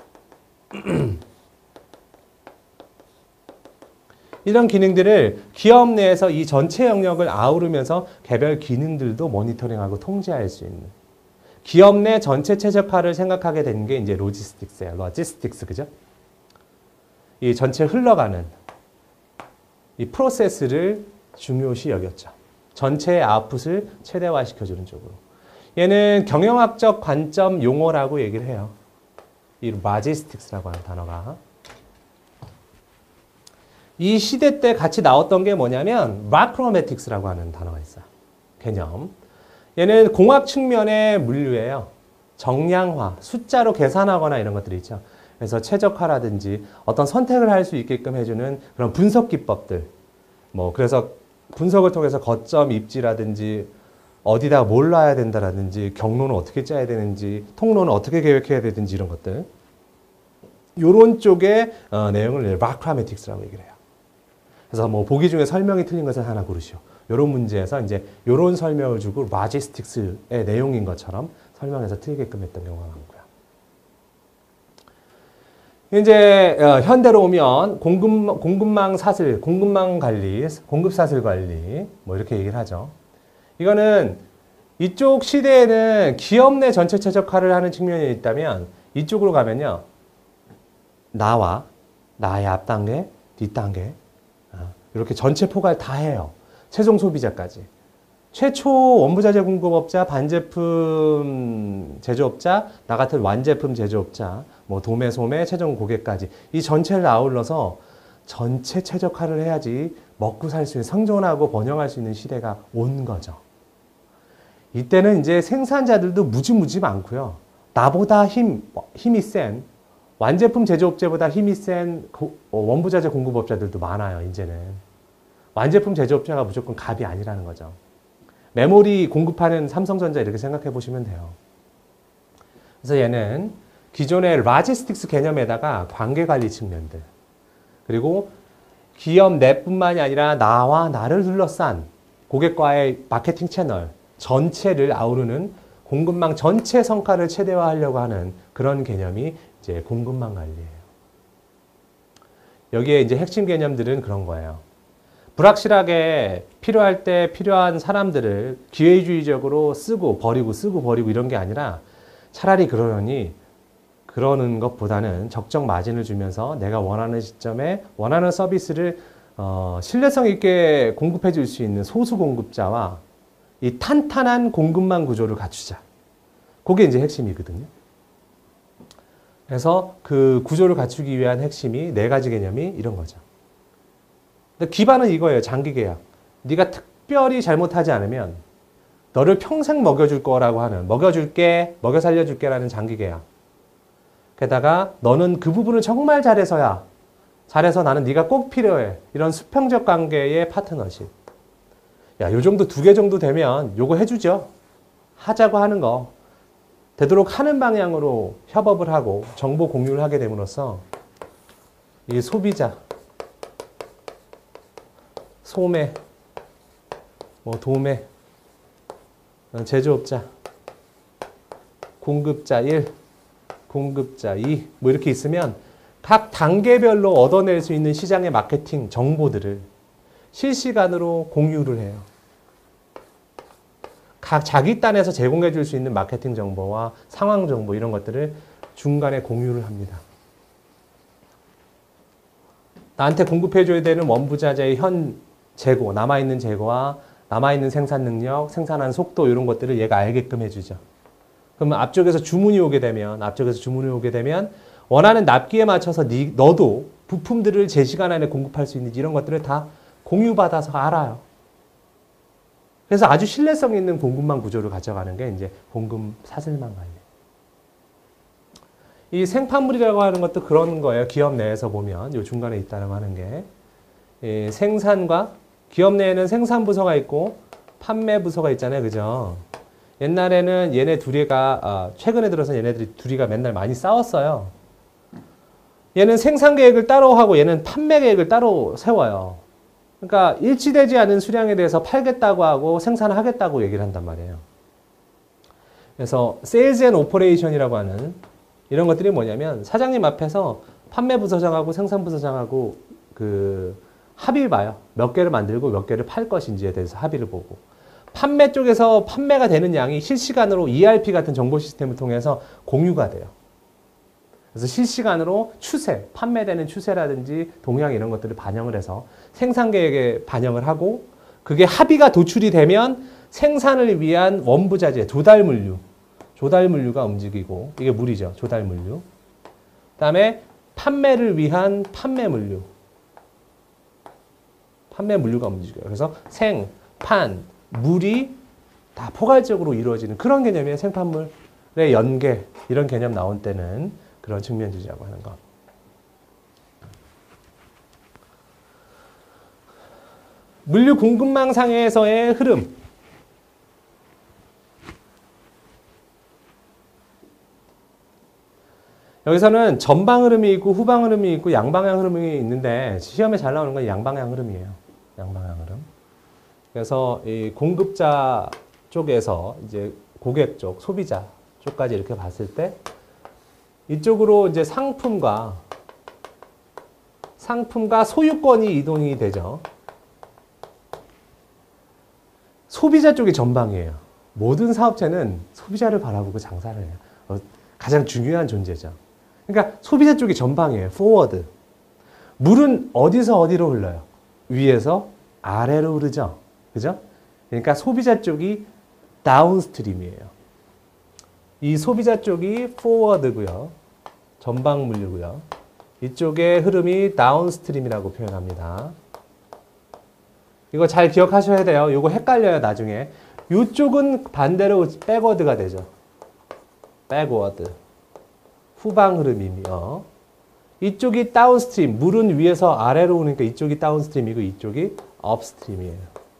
이런 기능들을 기업 내에서 이 전체 영역을 아우르면서 개별 기능들도 모니터링하고 통제할 수 있는 기업 내 전체 최적화를 생각하게 된 게 이제 로지스틱스예요. 로지스틱스, 그죠? 이 전체 흘러가는 이 프로세스를 중요시 여겼죠. 전체의 아웃풋을 최대화시켜주는 쪽으로. 얘는 경영학적 관점 용어라고 얘기를 해요. 이 로지스틱스라고 하는 단어가. 이 시대 때 같이 나왔던 게 뭐냐면 마크로매틱스라고 하는 단어가 있어요. 개념. 얘는 공학 측면의 물류예요. 정량화, 숫자로 계산하거나 이런 것들이 있죠. 그래서 최적화라든지 어떤 선택을 할 수 있게끔 해주는 그런 분석 기법들. 그래서 분석을 통해서 거점 입지라든지 어디다 뭘 놔야 된다라든지 경로는 어떻게 짜야 되는지 통로는 어떻게 계획해야 되든지 이런 것들 이런 쪽의 내용을 마크로메틱스라고 얘기를 해요. 그래서 뭐 보기 중에 설명이 틀린 것을 하나 고르시오. 이런 문제에서 이제 이런 설명을 주고 로지스틱스의 내용인 것처럼 설명해서 틀리게끔 했던 경우가 많고요. 이제 현대로 오면 공급망 사슬, 공급망 관리, 공급 사슬 관리 뭐 이렇게 얘기를 하죠. 이거는 이쪽 시대에는 기업 내 전체 최적화를 하는 측면이 있다면 이쪽으로 가면요. 나의 앞단계, 뒷단계 이렇게 전체 포괄 다 해요. 최종 소비자까지. 최초 원부자재 공급업자, 반제품 제조업자, 나 같은 완제품 제조업자, 뭐 도매, 소매, 최종 고객까지 이 전체를 아울러서 전체 최적화를 해야지 먹고 살 수 있는 생존하고 번영할 수 있는 시대가 온 거죠. 이때는 이제 생산자들도 무지무지 많고요. 나보다 힘이 센 완제품 제조업체보다 힘이 센 원부자재 공급업자들도 많아요. 이제는 완제품 제조업체가 무조건 갑이 아니라는 거죠. 메모리 공급하는 삼성전자 이렇게 생각해 보시면 돼요. 그래서 얘는 기존의 로지스틱스 개념에다가 관계관리 측면들 그리고 기업 내뿐만이 아니라 나와 나를 둘러싼 고객과의 마케팅 채널 전체를 아우르는 공급망 전체 성과를 최대화하려고 하는 그런 개념이 이제 공급망 관리예요. 여기에 이제 핵심 개념들은 그런 거예요. 불확실하게 필요할 때 필요한 사람들을 기회주의적으로 쓰고 버리고 이런 게 아니라 차라리 그러는 것보다는 적정 마진을 주면서 내가 원하는 시점에 원하는 서비스를 신뢰성 있게 공급해 줄 수 있는 소수 공급자와 이 탄탄한 공급망 구조를 갖추자. 그게 이제 핵심이거든요. 그래서 그 구조를 갖추기 위한 핵심이 네 가지 개념이 이런 거죠. 근데 기반은 이거예요. 장기 계약. 네가 특별히 잘못하지 않으면 너를 평생 먹여줄 거라고 하는 먹여줄게, 먹여 살려줄게라는 장기 계약. 게다가 너는 그 부분을 정말 잘해서 나는 네가 꼭 필요해. 이런 수평적 관계의 파트너십. 야, 요 정도 2개 정도 되면 요거 해주죠. 하자고 하는 거. 되도록 하는 방향으로 협업을 하고 정보 공유를 하게 됨으로써 이 소비자, 소매, 뭐 도매, 제조업자, 공급자 1, 공급자 2, 뭐 이렇게 있으면 각 단계별로 얻어낼 수 있는 시장의 마케팅 정보들을 실시간으로 공유를 해요. 각 자기 딴에서 제공해 줄 수 있는 마케팅 정보와 상황 정보 이런 것들을 중간에 공유를 합니다. 나한테 공급해 줘야 되는 원부자재의 현 재고, 남아있는 재고와 남아있는 생산 능력, 생산하는 속도 이런 것들을 얘가 알게끔 해주죠. 그러면 앞쪽에서 주문이 오게 되면 원하는 납기에 맞춰서 너도 부품들을 제 시간 안에 공급할 수 있는지 이런 것들을 다 공유받아서 알아요. 그래서 아주 신뢰성 있는 공급망 구조를 가져가는 게 이제 공급 사슬망 관리. 이 생판물이라고 하는 것도 그런 거예요. 기업 내에서 보면 요 중간에 있다라고 하는 게 생산과 기업 내에는 생산 부서가 있고 판매 부서가 있잖아요. 그죠? 옛날에는 얘네 둘이가 최근에 들어서 얘네들이 둘이가 맨날 많이 싸웠어요. 얘는 생산 계획을 따로 하고 얘는 판매 계획을 따로 세워요. 그러니까 일치되지 않은 수량에 대해서 팔겠다고 하고 생산하겠다고 얘기를 한단 말이에요. 그래서 세일즈 앤 오퍼레이션이라고 하는 이런 것들이 뭐냐면 사장님 앞에서 판매 부서장하고 생산 부서장하고 합의를 봐요. 몇 개를 만들고 몇 개를 팔 것인지에 대해서 합의를 보고 판매 쪽에서 판매가 되는 양이 실시간으로 ERP 같은 정보 시스템을 통해서 공유가 돼요. 그래서 실시간으로 추세, 판매되는 추세라든지 동향 이런 것들을 반영을 해서 생산 계획에 반영을 하고 그게 합의가 도출이 되면 생산을 위한 원부자재, 조달물류가 움직이고 이게 물이죠. 조달물류. 그다음에 판매를 위한 판매물류가 움직여요. 그래서 생, 판, 물이 다 포괄적으로 이루어지는 그런 개념이에요. 생판물의 연계 이런 개념 나온 때는 그런 측면주의라고 하는 것. 물류 공급망상에서의 흐름. 여기서는 전방 흐름이 있고 후방 흐름이 있고 양방향 흐름이 있는데 시험에 잘 나오는 건 양방향 흐름이에요. 양방향 흐름. 그래서 이 공급자 쪽에서 이제 고객 쪽, 소비자 쪽까지 이렇게 봤을 때 이쪽으로 이제 상품과 소유권이 이동이 되죠. 소비자 쪽이 전방이에요. 모든 사업체는 소비자를 바라보고 장사를 해요. 가장 중요한 존재죠. 그러니까 소비자 쪽이 전방이에요. forward. 물은 어디서 어디로 흘러요? 위에서 아래로 흐르죠. 그죠? 그러니까 소비자 쪽이 다운스트림이에요. 이 소비자 쪽이 forward고요. 전방 물류고요. 이쪽의 흐름이 다운스트림이라고 표현합니다. 이거 잘 기억하셔야 돼요. 이거 헷갈려요, 나중에. 이쪽은 반대로 백워드가 되죠. 백워드. 후방 흐름이며 이쪽이 다운스트림. 물은 위에서 아래로 오니까 이쪽이 다운스트림이고 이쪽이 업스트림이에요.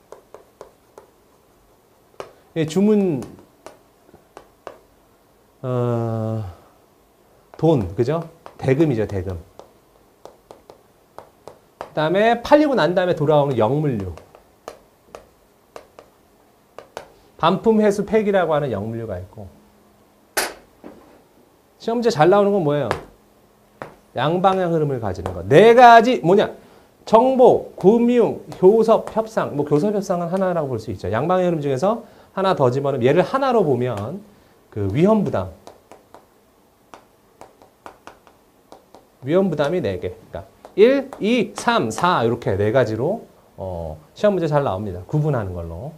주문 돈, 그죠? 대금이죠, 대금. 그 다음에 팔리고 난 다음에 돌아오는 역물류. 반품 회수 폐기라고 하는 역물류가 있고. 시험 문제 잘 나오는 건 뭐예요? 양방향 흐름을 가지는 것. 네 가지 뭐냐? 정보, 금융, 교섭, 협상. 뭐 교섭, 협상은 하나라고 볼 수 있죠. 양방향 흐름 중에서 하나 더 집어넣으면 얘를 하나로 보면 그 위험 부담. 위험 부담이 4개. 그러니까 1, 2, 3, 4 이렇게 4가지로 시험 문제 잘 나옵니다. 구분하는 걸로.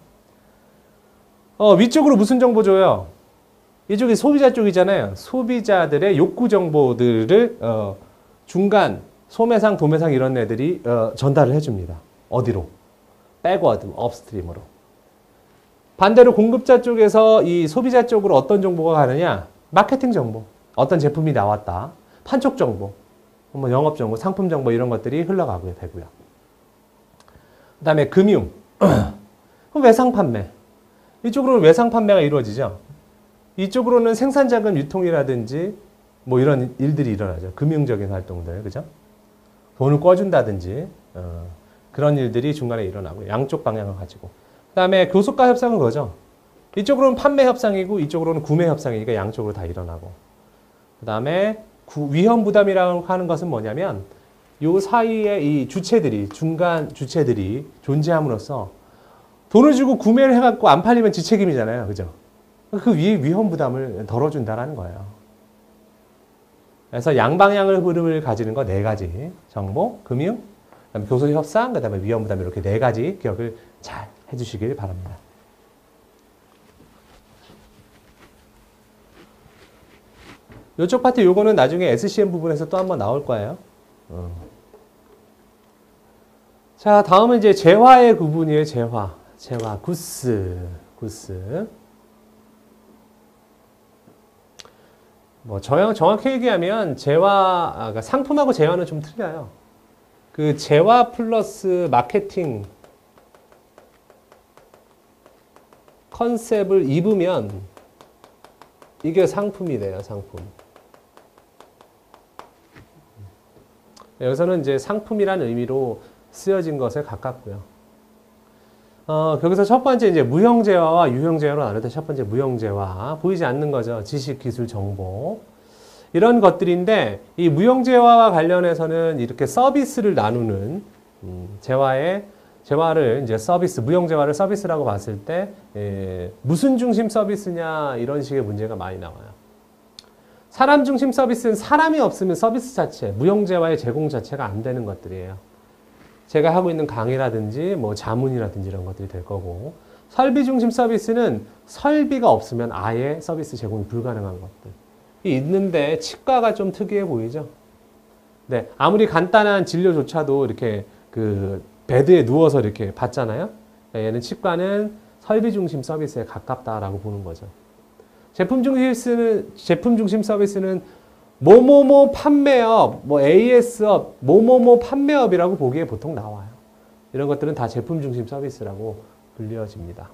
위쪽으로 무슨 정보 줘요? 이쪽이 소비자 쪽이잖아요. 소비자들의 욕구 정보들을 중간 소매상, 도매상 이런 애들이 전달을 해줍니다. 어디로? 백워드, 업스트림으로. 반대로 공급자 쪽에서 이 소비자 쪽으로 어떤 정보가 가느냐? 마케팅 정보. 어떤 제품이 나왔다. 판촉 정보. 뭐 영업 정보, 상품 정보 이런 것들이 흘러가게 되고요. 그 다음에 금융. 그럼 외상 판매. 이쪽으로는 외상 판매가 이루어지죠. 이쪽으로는 생산자금 유통이라든지 뭐 이런 일들이 일어나죠. 금융적인 활동들, 그죠? 돈을 꿔준다든지 그런 일들이 중간에 일어나고 양쪽 방향을 가지고. 그 다음에 교섭과 협상은 그거죠. 이쪽으로는 판매 협상이고 이쪽으로는 구매 협상이니까 양쪽으로 다 일어나고. 그 다음에 위험 부담이라고 하는 것은 뭐냐면 요 사이에 이 주체들이 중간 주체들이 존재함으로써 돈을 주고 구매를 해갖고 안 팔리면 지 책임이잖아요, 그죠? 그 위험 부담을 덜어준다라는 거예요. 그래서 양방향의 흐름을 가지는 거 4가지. 정보, 금융, 그다음에 교섭 협상, 그다음에 위험 부담 이렇게 4가지 기억을 잘 해주시길 바랍니다. 이쪽 파트 요거는 나중에 SCM 부분에서 또 한번 나올 거예요. 자, 다음은 이제 재화의 구분이에요. 재화, 구스. 뭐 정확히 얘기하면 그러니까 상품하고 재화는 좀 틀려요. 그 재화 플러스 마케팅 컨셉을 입으면 이게 상품이 돼요, 상품. 여기서는 이제 상품이라는 의미로 쓰여진 것에 가깝고요. 거기서 첫 번째 이제 무형재화와 유형재화로 나눌 때 첫 번째 무형재화. 보이지 않는 거죠. 지식, 기술, 정보. 이런 것들인데 이 무형재화와 관련해서는 이렇게 서비스를 나누는 재화를 이제 서비스, 무형재화를 서비스라고 봤을 때 무슨 중심 서비스냐 이런 식의 문제가 많이 나와요. 사람 중심 서비스는 사람이 없으면 서비스 자체, 무형재화의 제공 자체가 안 되는 것들이에요. 제가 하고 있는 강의라든지 뭐 자문이라든지 이런 것들이 될 거고, 설비 중심 서비스는 설비가 없으면 아예 서비스 제공이 불가능한 것들이 있는데 치과가 좀 특이해 보이죠. 네, 아무리 간단한 진료조차도 이렇게 그 베드에 누워서 이렇게 받잖아요. 얘는 치과는 설비 중심 서비스에 가깝다라고 보는 거죠. 제품 중심 서비스는 뭐뭐뭐 판매업, 뭐 AS업, 뭐뭐뭐 판매업이라고 보기에 보통 나와요. 이런 것들은 다 제품 중심 서비스라고 불려집니다.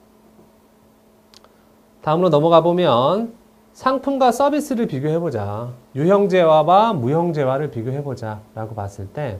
다음으로 넘어가 보면 상품과 서비스를 비교해보자. 유형재화와 무형재화를 비교해보자 라고 봤을 때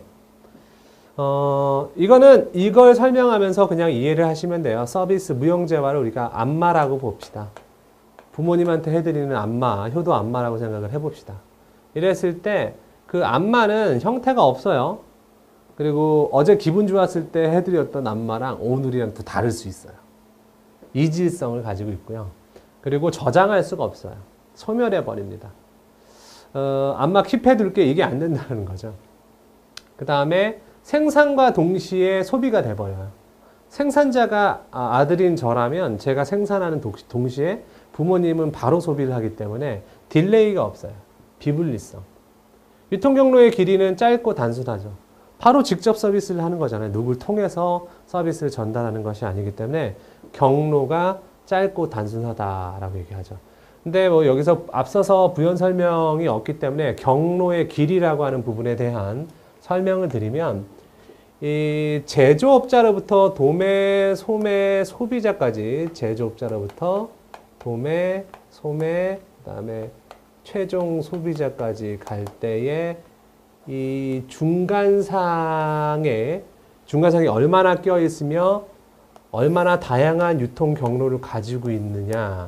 이걸 설명하면서 그냥 이해를 하시면 돼요. 서비스, 무형재화를 우리가 안마라고 봅시다. 부모님한테 해드리는 안마, 효도 안마라고 생각을 해봅시다. 이랬을 때 그 안마는 형태가 없어요. 그리고 어제 기분 좋았을 때 해드렸던 안마랑 오늘이랑 또 다를 수 있어요. 이질성을 가지고 있고요. 그리고 저장할 수가 없어요. 소멸해 버립니다. 안마 킵해둘게 이게 안 된다는 거죠. 그 다음에 생산과 동시에 소비가 돼버려요. 생산자가 아들인 저라면 제가 생산하는 동시에 부모님은 바로 소비를 하기 때문에 딜레이가 없어요. 비분리성. 유통경로의 길이는 짧고 단순하죠. 바로 직접 서비스를 하는 거잖아요. 누굴 통해서 서비스를 전달하는 것이 아니기 때문에 경로가 짧고 단순하다라고 얘기하죠. 근데 뭐 여기서 앞서서 부연 설명이 없기 때문에 경로의 길이라고 하는 부분에 대한 설명을 드리면 이 제조업자로부터 도매, 소매, 소비자까지 제조업자로부터 도매, 소매, 그다음에 최종 소비자까지 갈 때에 이 중간상이 얼마나 껴 있으며 얼마나 다양한 유통 경로를 가지고 있느냐.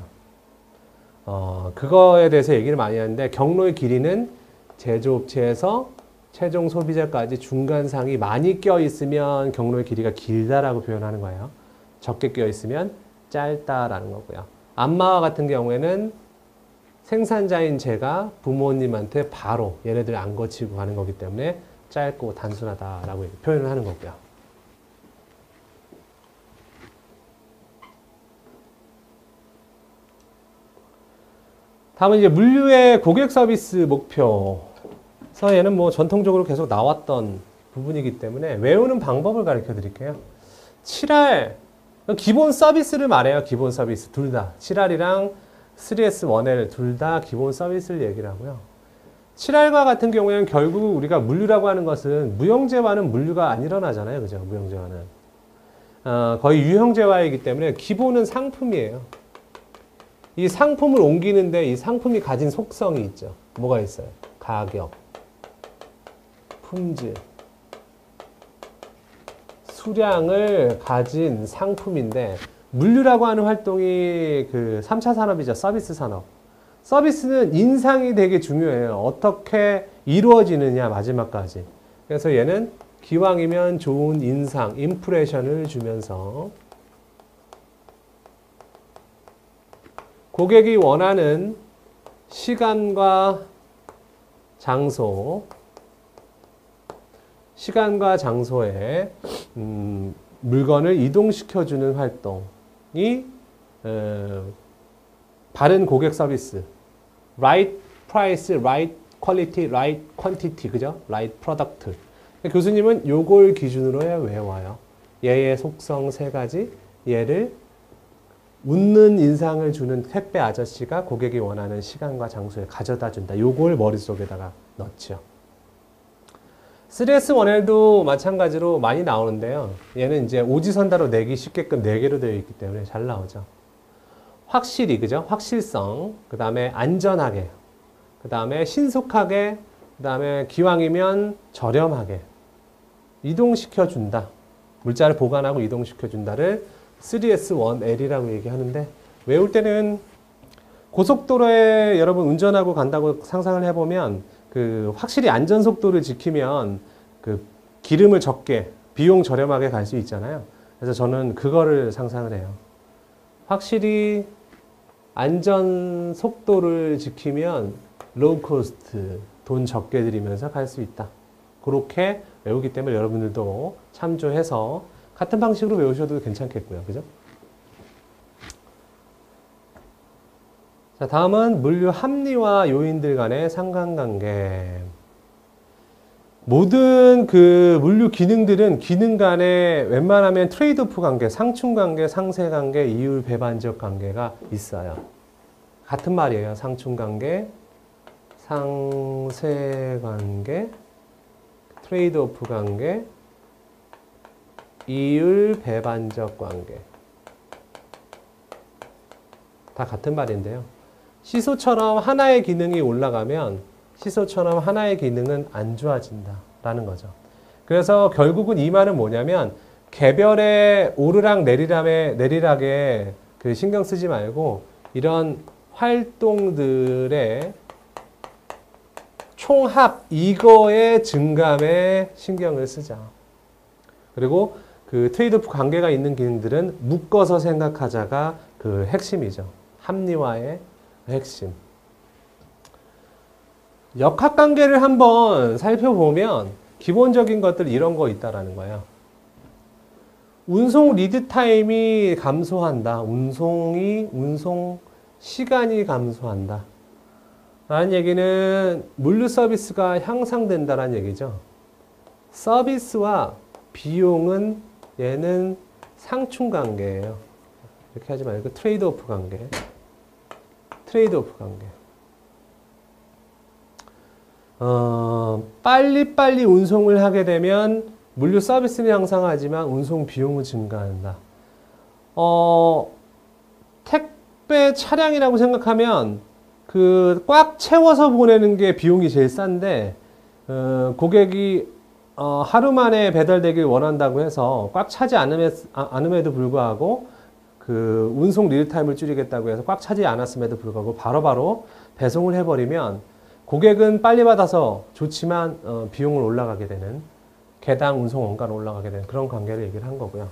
그거에 대해서 얘기를 많이 하는데 경로의 길이는 제조업체에서 최종 소비자까지 중간상이 많이 껴 있으면 경로의 길이가 길다라고 표현하는 거예요. 적게 껴 있으면 짧다라는 거고요. 안마와 같은 경우에는 생산자인 제가 부모님한테 바로 얘네들 안 거치고 가는 거기 때문에 짧고 단순하다라고 표현을 하는 거고요. 다음은 이제 물류의 고객 서비스 목표. 그래서 얘는 뭐 전통적으로 계속 나왔던 부분이기 때문에 외우는 방법을 가르쳐 드릴게요. 7할, 기본 서비스를 말해요. 기본 서비스. 둘 다. 7할이랑 3S, 1L 둘 다 기본 서비스를 얘기를 하고요. 7할과 같은 경우에는 결국 우리가 물류라고 하는 것은 무형재화는 물류가 안 일어나잖아요. 그죠? 무형재화는. 거의 유형재화이기 때문에 기본은 상품이에요. 이 상품을 옮기는데 이 상품이 가진 속성이 있죠. 뭐가 있어요? 가격, 품질, 수량을 가진 상품인데 물류라고 하는 활동이 그 3차 산업이죠. 서비스 산업. 서비스는 인상이 되게 중요해요. 어떻게 이루어지느냐 마지막까지. 그래서 얘는 기왕이면 좋은 인상, 임프레션을 주면서 고객이 원하는 시간과 장소에 물건을 이동시켜주는 활동이 바른 고객 서비스, right price, right quality, right quantity, 그죠? right product. 교수님은 요걸 기준으로 외워요. 얘의 속성 3가지, 얘를 웃는 인상을 주는 택배 아저씨가 고객이 원하는 시간과 장소에 가져다 준다. 요걸 머릿속에다가 넣죠. 3S 1L도 마찬가지로 많이 나오는데요. 얘는 이제 오지선다로 내기 쉽게끔 4개로 되어 있기 때문에 잘 나오죠. 확실히, 그죠? 확실성, 그 다음에 안전하게, 그 다음에 신속하게, 그 다음에 기왕이면 저렴하게 이동시켜준다. 물자를 보관하고 이동시켜준다를 3S 1L이라고 얘기하는데 외울 때는 고속도로에 여러분 운전하고 간다고 상상을 해보면 그 확실히 안전속도를 지키면 그 기름을 적게 비용 저렴하게 갈 수 있잖아요. 그래서 저는 그거를 상상을 해요. 확실히 안전속도를 지키면 로우 코스트 돈 적게 들이면서 갈 수 있다. 그렇게 외우기 때문에 여러분들도 참조해서 같은 방식으로 외우셔도 괜찮겠고요. 그죠? 자, 다음은 물류 합리화 요인들 간의 상관관계. 모든 그 물류 기능들은 기능 간에 웬만하면 트레이드오프 관계, 상충 관계, 상세 관계, 이율 배반적 관계가 있어요. 같은 말이에요. 상충 관계, 상세 관계, 트레이드오프 관계, 이율 배반적 관계. 다 같은 말인데요. 시소처럼 하나의 기능이 올라가면 시소처럼 하나의 기능은 안 좋아진다라는 거죠. 그래서 결국은 이 말은 뭐냐면 개별의 오르락 내리락에 그 신경 쓰지 말고 이런 활동들의 총합 이거의 증감에 신경을 쓰자. 그리고 그 트레이드오프 관계가 있는 기능들은 묶어서 생각하자가 그 핵심이죠. 합리화의 핵심. 역학관계를 한번 살펴보면 기본적인 것들 이런 거 있다라는 거예요. 운송 리드 타임이 감소한다. 운송 시간이 감소한다. 라는 얘기는 물류 서비스가 향상된다라는 얘기죠. 서비스와 비용은 얘는 상충 관계예요. 이렇게 하지 말고 트레이드 오프 관계. 트레이드 오프 관계. 빨리빨리 운송을 하게 되면 물류 서비스는 향상하지만 운송 비용은 증가한다. 택배 차량이라고 생각하면 그 꽉 채워서 보내는 게 비용이 제일 싼데 고객이 하루 만에 배달되길 원한다고 해서 꽉 차지 않음에도 불구하고 그 운송 리드타임을 줄이겠다고 해서 꽉 차지 않았음에도 불구하고 바로바로 배송을 해버리면 고객은 빨리 받아서 좋지만 비용을 올라가게 되는 개당 운송 원가를 올라가게 되는 그런 관계를 얘기를 한 거고요.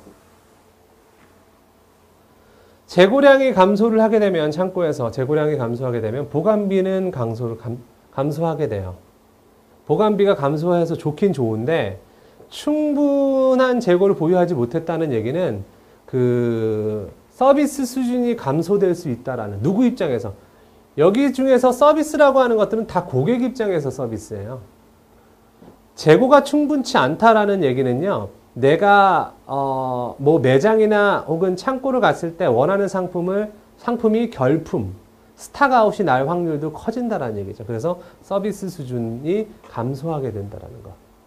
재고량이 감소를 하게 되면 창고에서 재고량이 감소하게 되면 보관비는 감소하게 돼요. 보관비가 감소해서 좋긴 좋은데 충분한 재고를 보유하지 못했다는 얘기는 그 서비스 수준이 감소될 수 있다라는 누구 입장에서 여기 중에서 서비스라고 하는 것들은 다 고객 입장에서 서비스예요. 재고가 충분치 않다라는 얘기는요. 내가 뭐 매장이나 혹은 창고를 갔을 때 원하는 상품이 결품, 스탁아웃이 날 확률도 커진다라는 얘기죠. 그래서 서비스 수준이 감소하게 된다라는 거.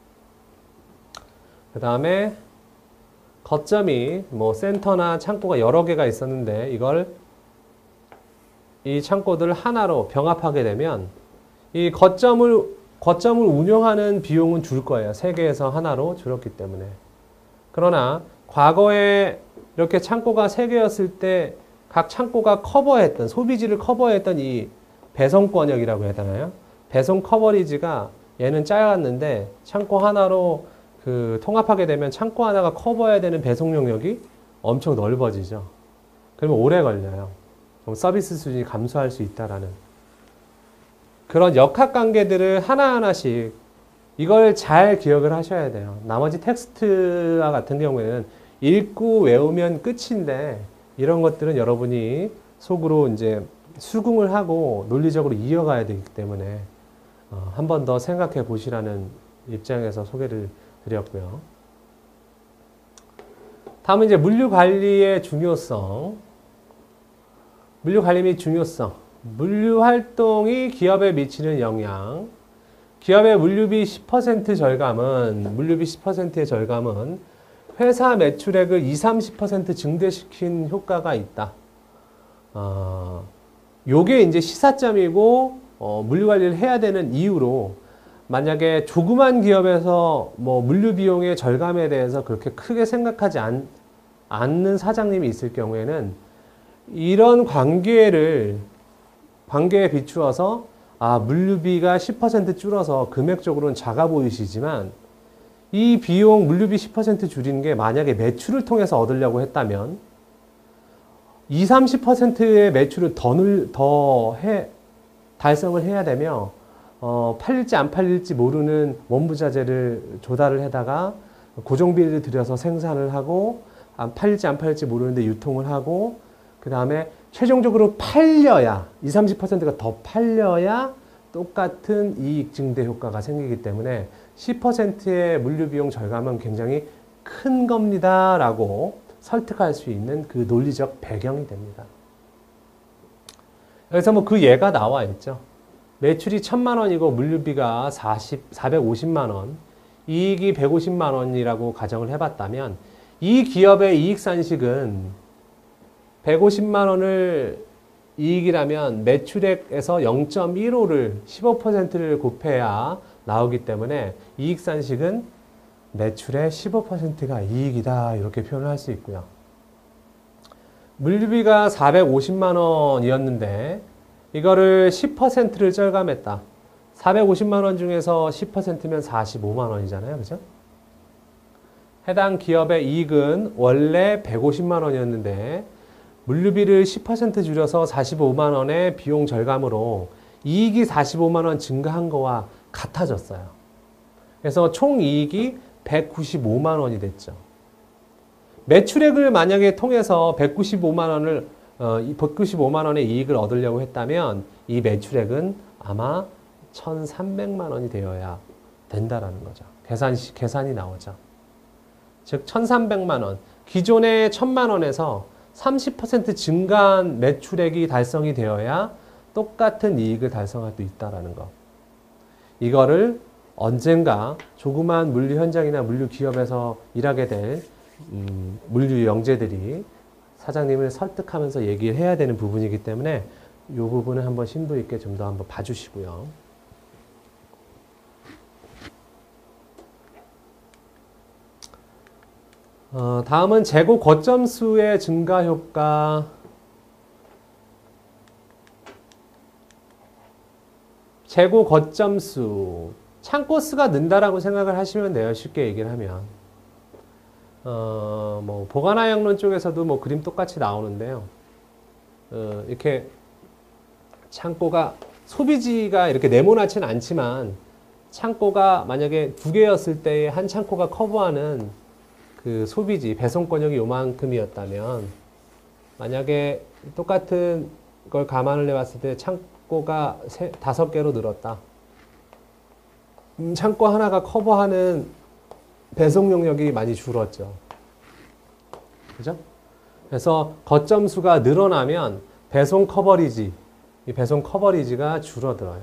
그 다음에 거점이 뭐 센터나 창고가 여러 개가 있었는데 이 창고들을 하나로 병합하게 되면 이 거점을 운영하는 비용은 줄 거예요. 3개에서 하나로 줄었기 때문에. 그러나 과거에 이렇게 창고가 3개였을 때 각 창고가 커버했던 소비지를 커버했던 이 배송 권역이라고 해야 되나요? 배송 커버리지가 얘는 작았는데 창고 하나로 그 통합하게 되면 창고 하나가 커버해야 되는 배송 영역이 엄청 넓어지죠. 그러면 오래 걸려요. 그럼 서비스 수준이 감소할 수 있다라는 그런 역학관계들을 하나하나씩 이걸 잘 기억을 하셔야 돼요. 나머지 텍스트와 같은 경우에는 읽고 외우면 끝인데 이런 것들은 여러분이 속으로 이제 수긍을 하고 논리적으로 이어가야 되기 때문에 한 번 더 생각해 보시라는 입장에서 소개를 드렸고요. 다음은 이제 물류 관리의 중요성. 물류 관리 및 중요성. 물류 활동이 기업에 미치는 영향. 기업의 물류비 10% 절감은, 물류비 10%의 절감은 회사 매출액을 20-30% 증대시킨 효과가 있다. 요게 이제 시사점이고, 물류 관리를 해야 되는 이유로, 만약에 조그만 기업에서 뭐 물류 비용의 절감에 대해서 그렇게 크게 생각하지 않는 사장님이 있을 경우에는 이런 관계에 비추어서 물류비가 10% 줄어서 금액적으로는 작아 보이시지만 이 비용 물류비 10% 줄이는 게 만약에 매출을 통해서 얻으려고 했다면 20-30%의 매출을 달성을 해야 되며 팔릴지 안 팔릴지 모르는 원부자재를 조달을 해다가 고정비를 들여서 생산을 하고 팔릴지 안 팔릴지 모르는데 유통을 하고 그 다음에 최종적으로 팔려야 20-30%가 더 팔려야 똑같은 이익 증대 효과가 생기기 때문에 10%의 물류비용 절감은 굉장히 큰 겁니다 라고 설득할 수 있는 그 논리적 배경이 됩니다. 여기서 뭐 그 예가 나와 있죠. 매출이 1,000만 원이고 물류비가 450만 원, 이익이 150만 원이라고 가정을 해봤다면 이 기업의 이익산식은 150만 원을 이익이라면 매출액에서 0.15를 15%를 곱해야 나오기 때문에 이익산식은 매출의 15%가 이익이다 이렇게 표현을 할 수 있고요. 물류비가 450만 원이었는데 이거를 10%를 절감했다. 450만 원 중에서 10%면 45만 원이잖아요. 그죠? 해당 기업의 이익은 원래 150만 원이었는데 물류비를 10% 줄여서 45만 원의 비용 절감으로 이익이 45만 원 증가한 거와 같아졌어요. 그래서 총 이익이 195만 원이 됐죠. 매출액을 만약에 통해서 195만 원의 이익을 얻으려고 했다면 이 매출액은 아마 1,300만 원이 되어야 된다라는 거죠. 계산이 나오죠. 즉 1,300만 원, 기존의 1,000만 원에서 30% 증가한 매출액이 달성이 되어야 똑같은 이익을 달성할 수 있다는 거. 이거를 언젠가 조그만 물류 현장이나 물류 기업에서 일하게 될 물류 영재들이 사장님을 설득하면서 얘기를 해야 되는 부분이기 때문에 이 부분을 한번 심도 있게 좀 더 한번 봐주시고요. 다음은 재고 거점 수의 증가 효과. 재고 거점 수. 창고 수가 는다라고 생각을 하시면 돼요. 쉽게 얘기를 하면. 뭐 보관하역론 쪽에서도 뭐 그림 똑같이 나오는데요. 이렇게 창고가 소비지가 이렇게 네모나진 않지만 창고가 만약에 두 개였을 때에 한 창고가 커버하는 그 소비지 배송권역이 요만큼이었다면 만약에 똑같은 걸 감안을 해봤을 때 창고가 5개로 늘었다. 창고 하나가 커버하는 배송 용역이 많이 줄었죠. 그죠? 그래서 거점 수가 늘어나면 배송 커버리지가 줄어들어요.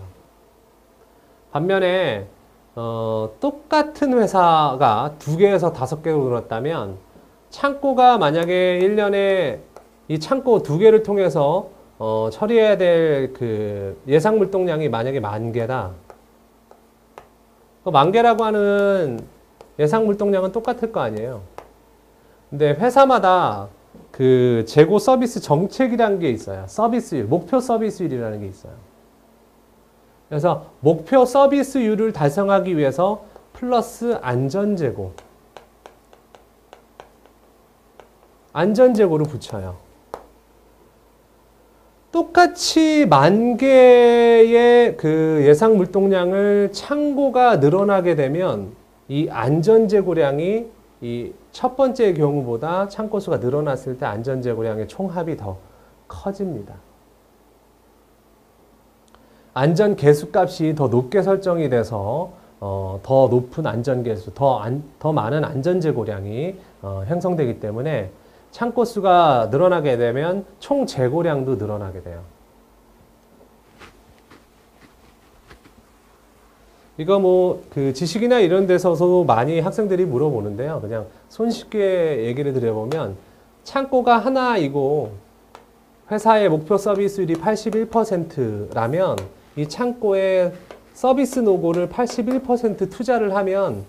반면에 똑같은 회사가 2개에서 5개로 늘었다면 창고가 만약에 1년에 이 창고 2개를 통해서 처리해야 될 그 예상 물동량이 만약에 10,000개다. 그 10,000개라고 하는 예상 물동량은 똑같을 거 아니에요. 근데 회사마다 그 재고 서비스 정책이라는 게 있어요. 서비스율, 목표 서비스율이라는 게 있어요. 그래서 목표 서비스율을 달성하기 위해서 플러스 안전재고. 안전재고를 붙여요. 똑같이 10,000개의 그 예상 물동량을 창고가 늘어나게 되면 이 안전재고량이 이 첫 번째 경우보다 창고 수가 늘어났을 때 안전재고량의 총합이 더 커집니다. 안전 개수값이 더 높게 설정이 돼서 더 높은 안전 개수, 더 많은 안전재고량이 형성되기 때문에 창고 수가 늘어나게 되면 총 재고량도 늘어나게 돼요. 이거 뭐 그 지식이나 이런 데서도 많이 학생들이 물어보는데요. 그냥 손쉽게 얘기를 드려보면 창고가 하나이고 회사의 목표 서비스율이 81%라면 이 창고에 서비스 노고를 81% 투자를 하면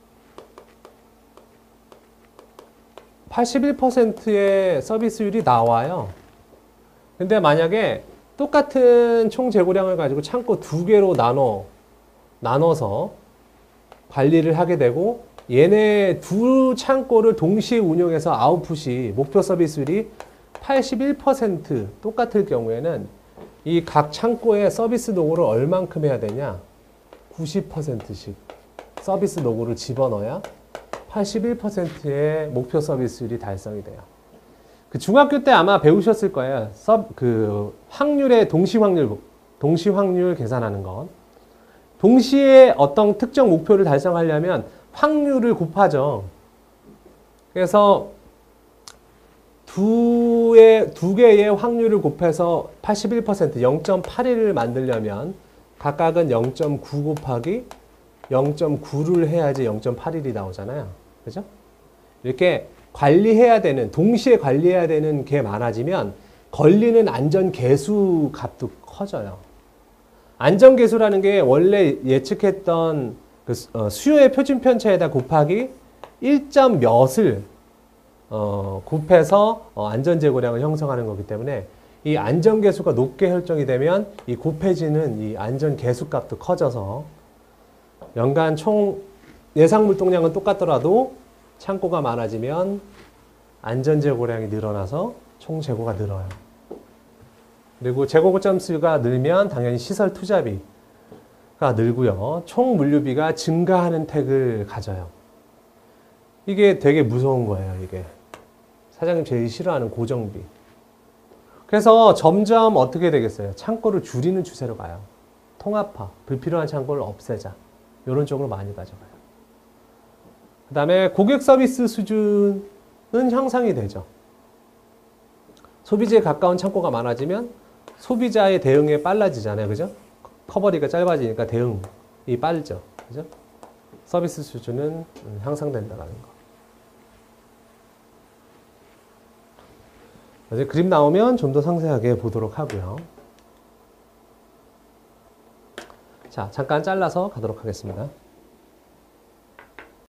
81%의 서비스율이 나와요. 근데 만약에 똑같은 총 재고량을 가지고 창고 2개로 나눠서 관리를 하게 되고 얘네 두 창고를 동시에 운영해서 아웃풋이 목표 서비스율이 81% 똑같을 경우에는 이 각 창고의 서비스 노고를 얼만큼 해야 되냐? 90%씩 서비스 노고를 집어넣어야 81%의 목표 서비스율이 달성이 돼요. 그 중학교 때 아마 배우셨을 거예요. 그 확률의 동시 확률 계산하는 것. 동시에 어떤 특정 목표를 달성하려면 확률을 곱하죠. 그래서 두 개의 확률을 곱해서 81%, 0.81을 만들려면 각각은 0.9 곱하기 0.9를 해야지 0.81이 나오잖아요. 그죠? 이렇게 관리해야 되는, 동시에 관리해야 되는 게 많아지면 걸리는 안전 계수 값도 커져요. 안전 계수라는 게 원래 예측했던 그 수요의 표준 편차에다 곱하기 1점 몇을 곱해서 안전 재고량을 형성하는 거기 때문에 이 안전 계수가 높게 설정이 되면 이 곱해지는 이 안전 계수 값도 커져서 연간 총 예상 물동량은 똑같더라도 창고가 많아지면 안전 재고량이 늘어나서 총 재고가 늘어요. 그리고 재고 고점 수가 늘면 당연히 시설 투자비가 늘고요. 총 물류비가 증가하는 택을 가져요. 이게 되게 무서운 거예요, 이게. 사장님 제일 싫어하는 고정비. 그래서 점점 어떻게 되겠어요? 창고를 줄이는 추세로 가요. 통합화, 불필요한 창고를 없애자. 이런 쪽으로 많이 가져가요. 그 다음에 고객 서비스 수준은 향상이 되죠. 소비재에 가까운 창고가 많아지면 소비자의 대응이 빨라지잖아요. 그죠? 커버리가 짧아지니까 대응이 빠르죠. 그죠? 서비스 수준은 향상된다는 거. 이제 그림 나오면 좀 더 상세하게 보도록 하고요. 자, 잠깐 잘라서 가도록 하겠습니다.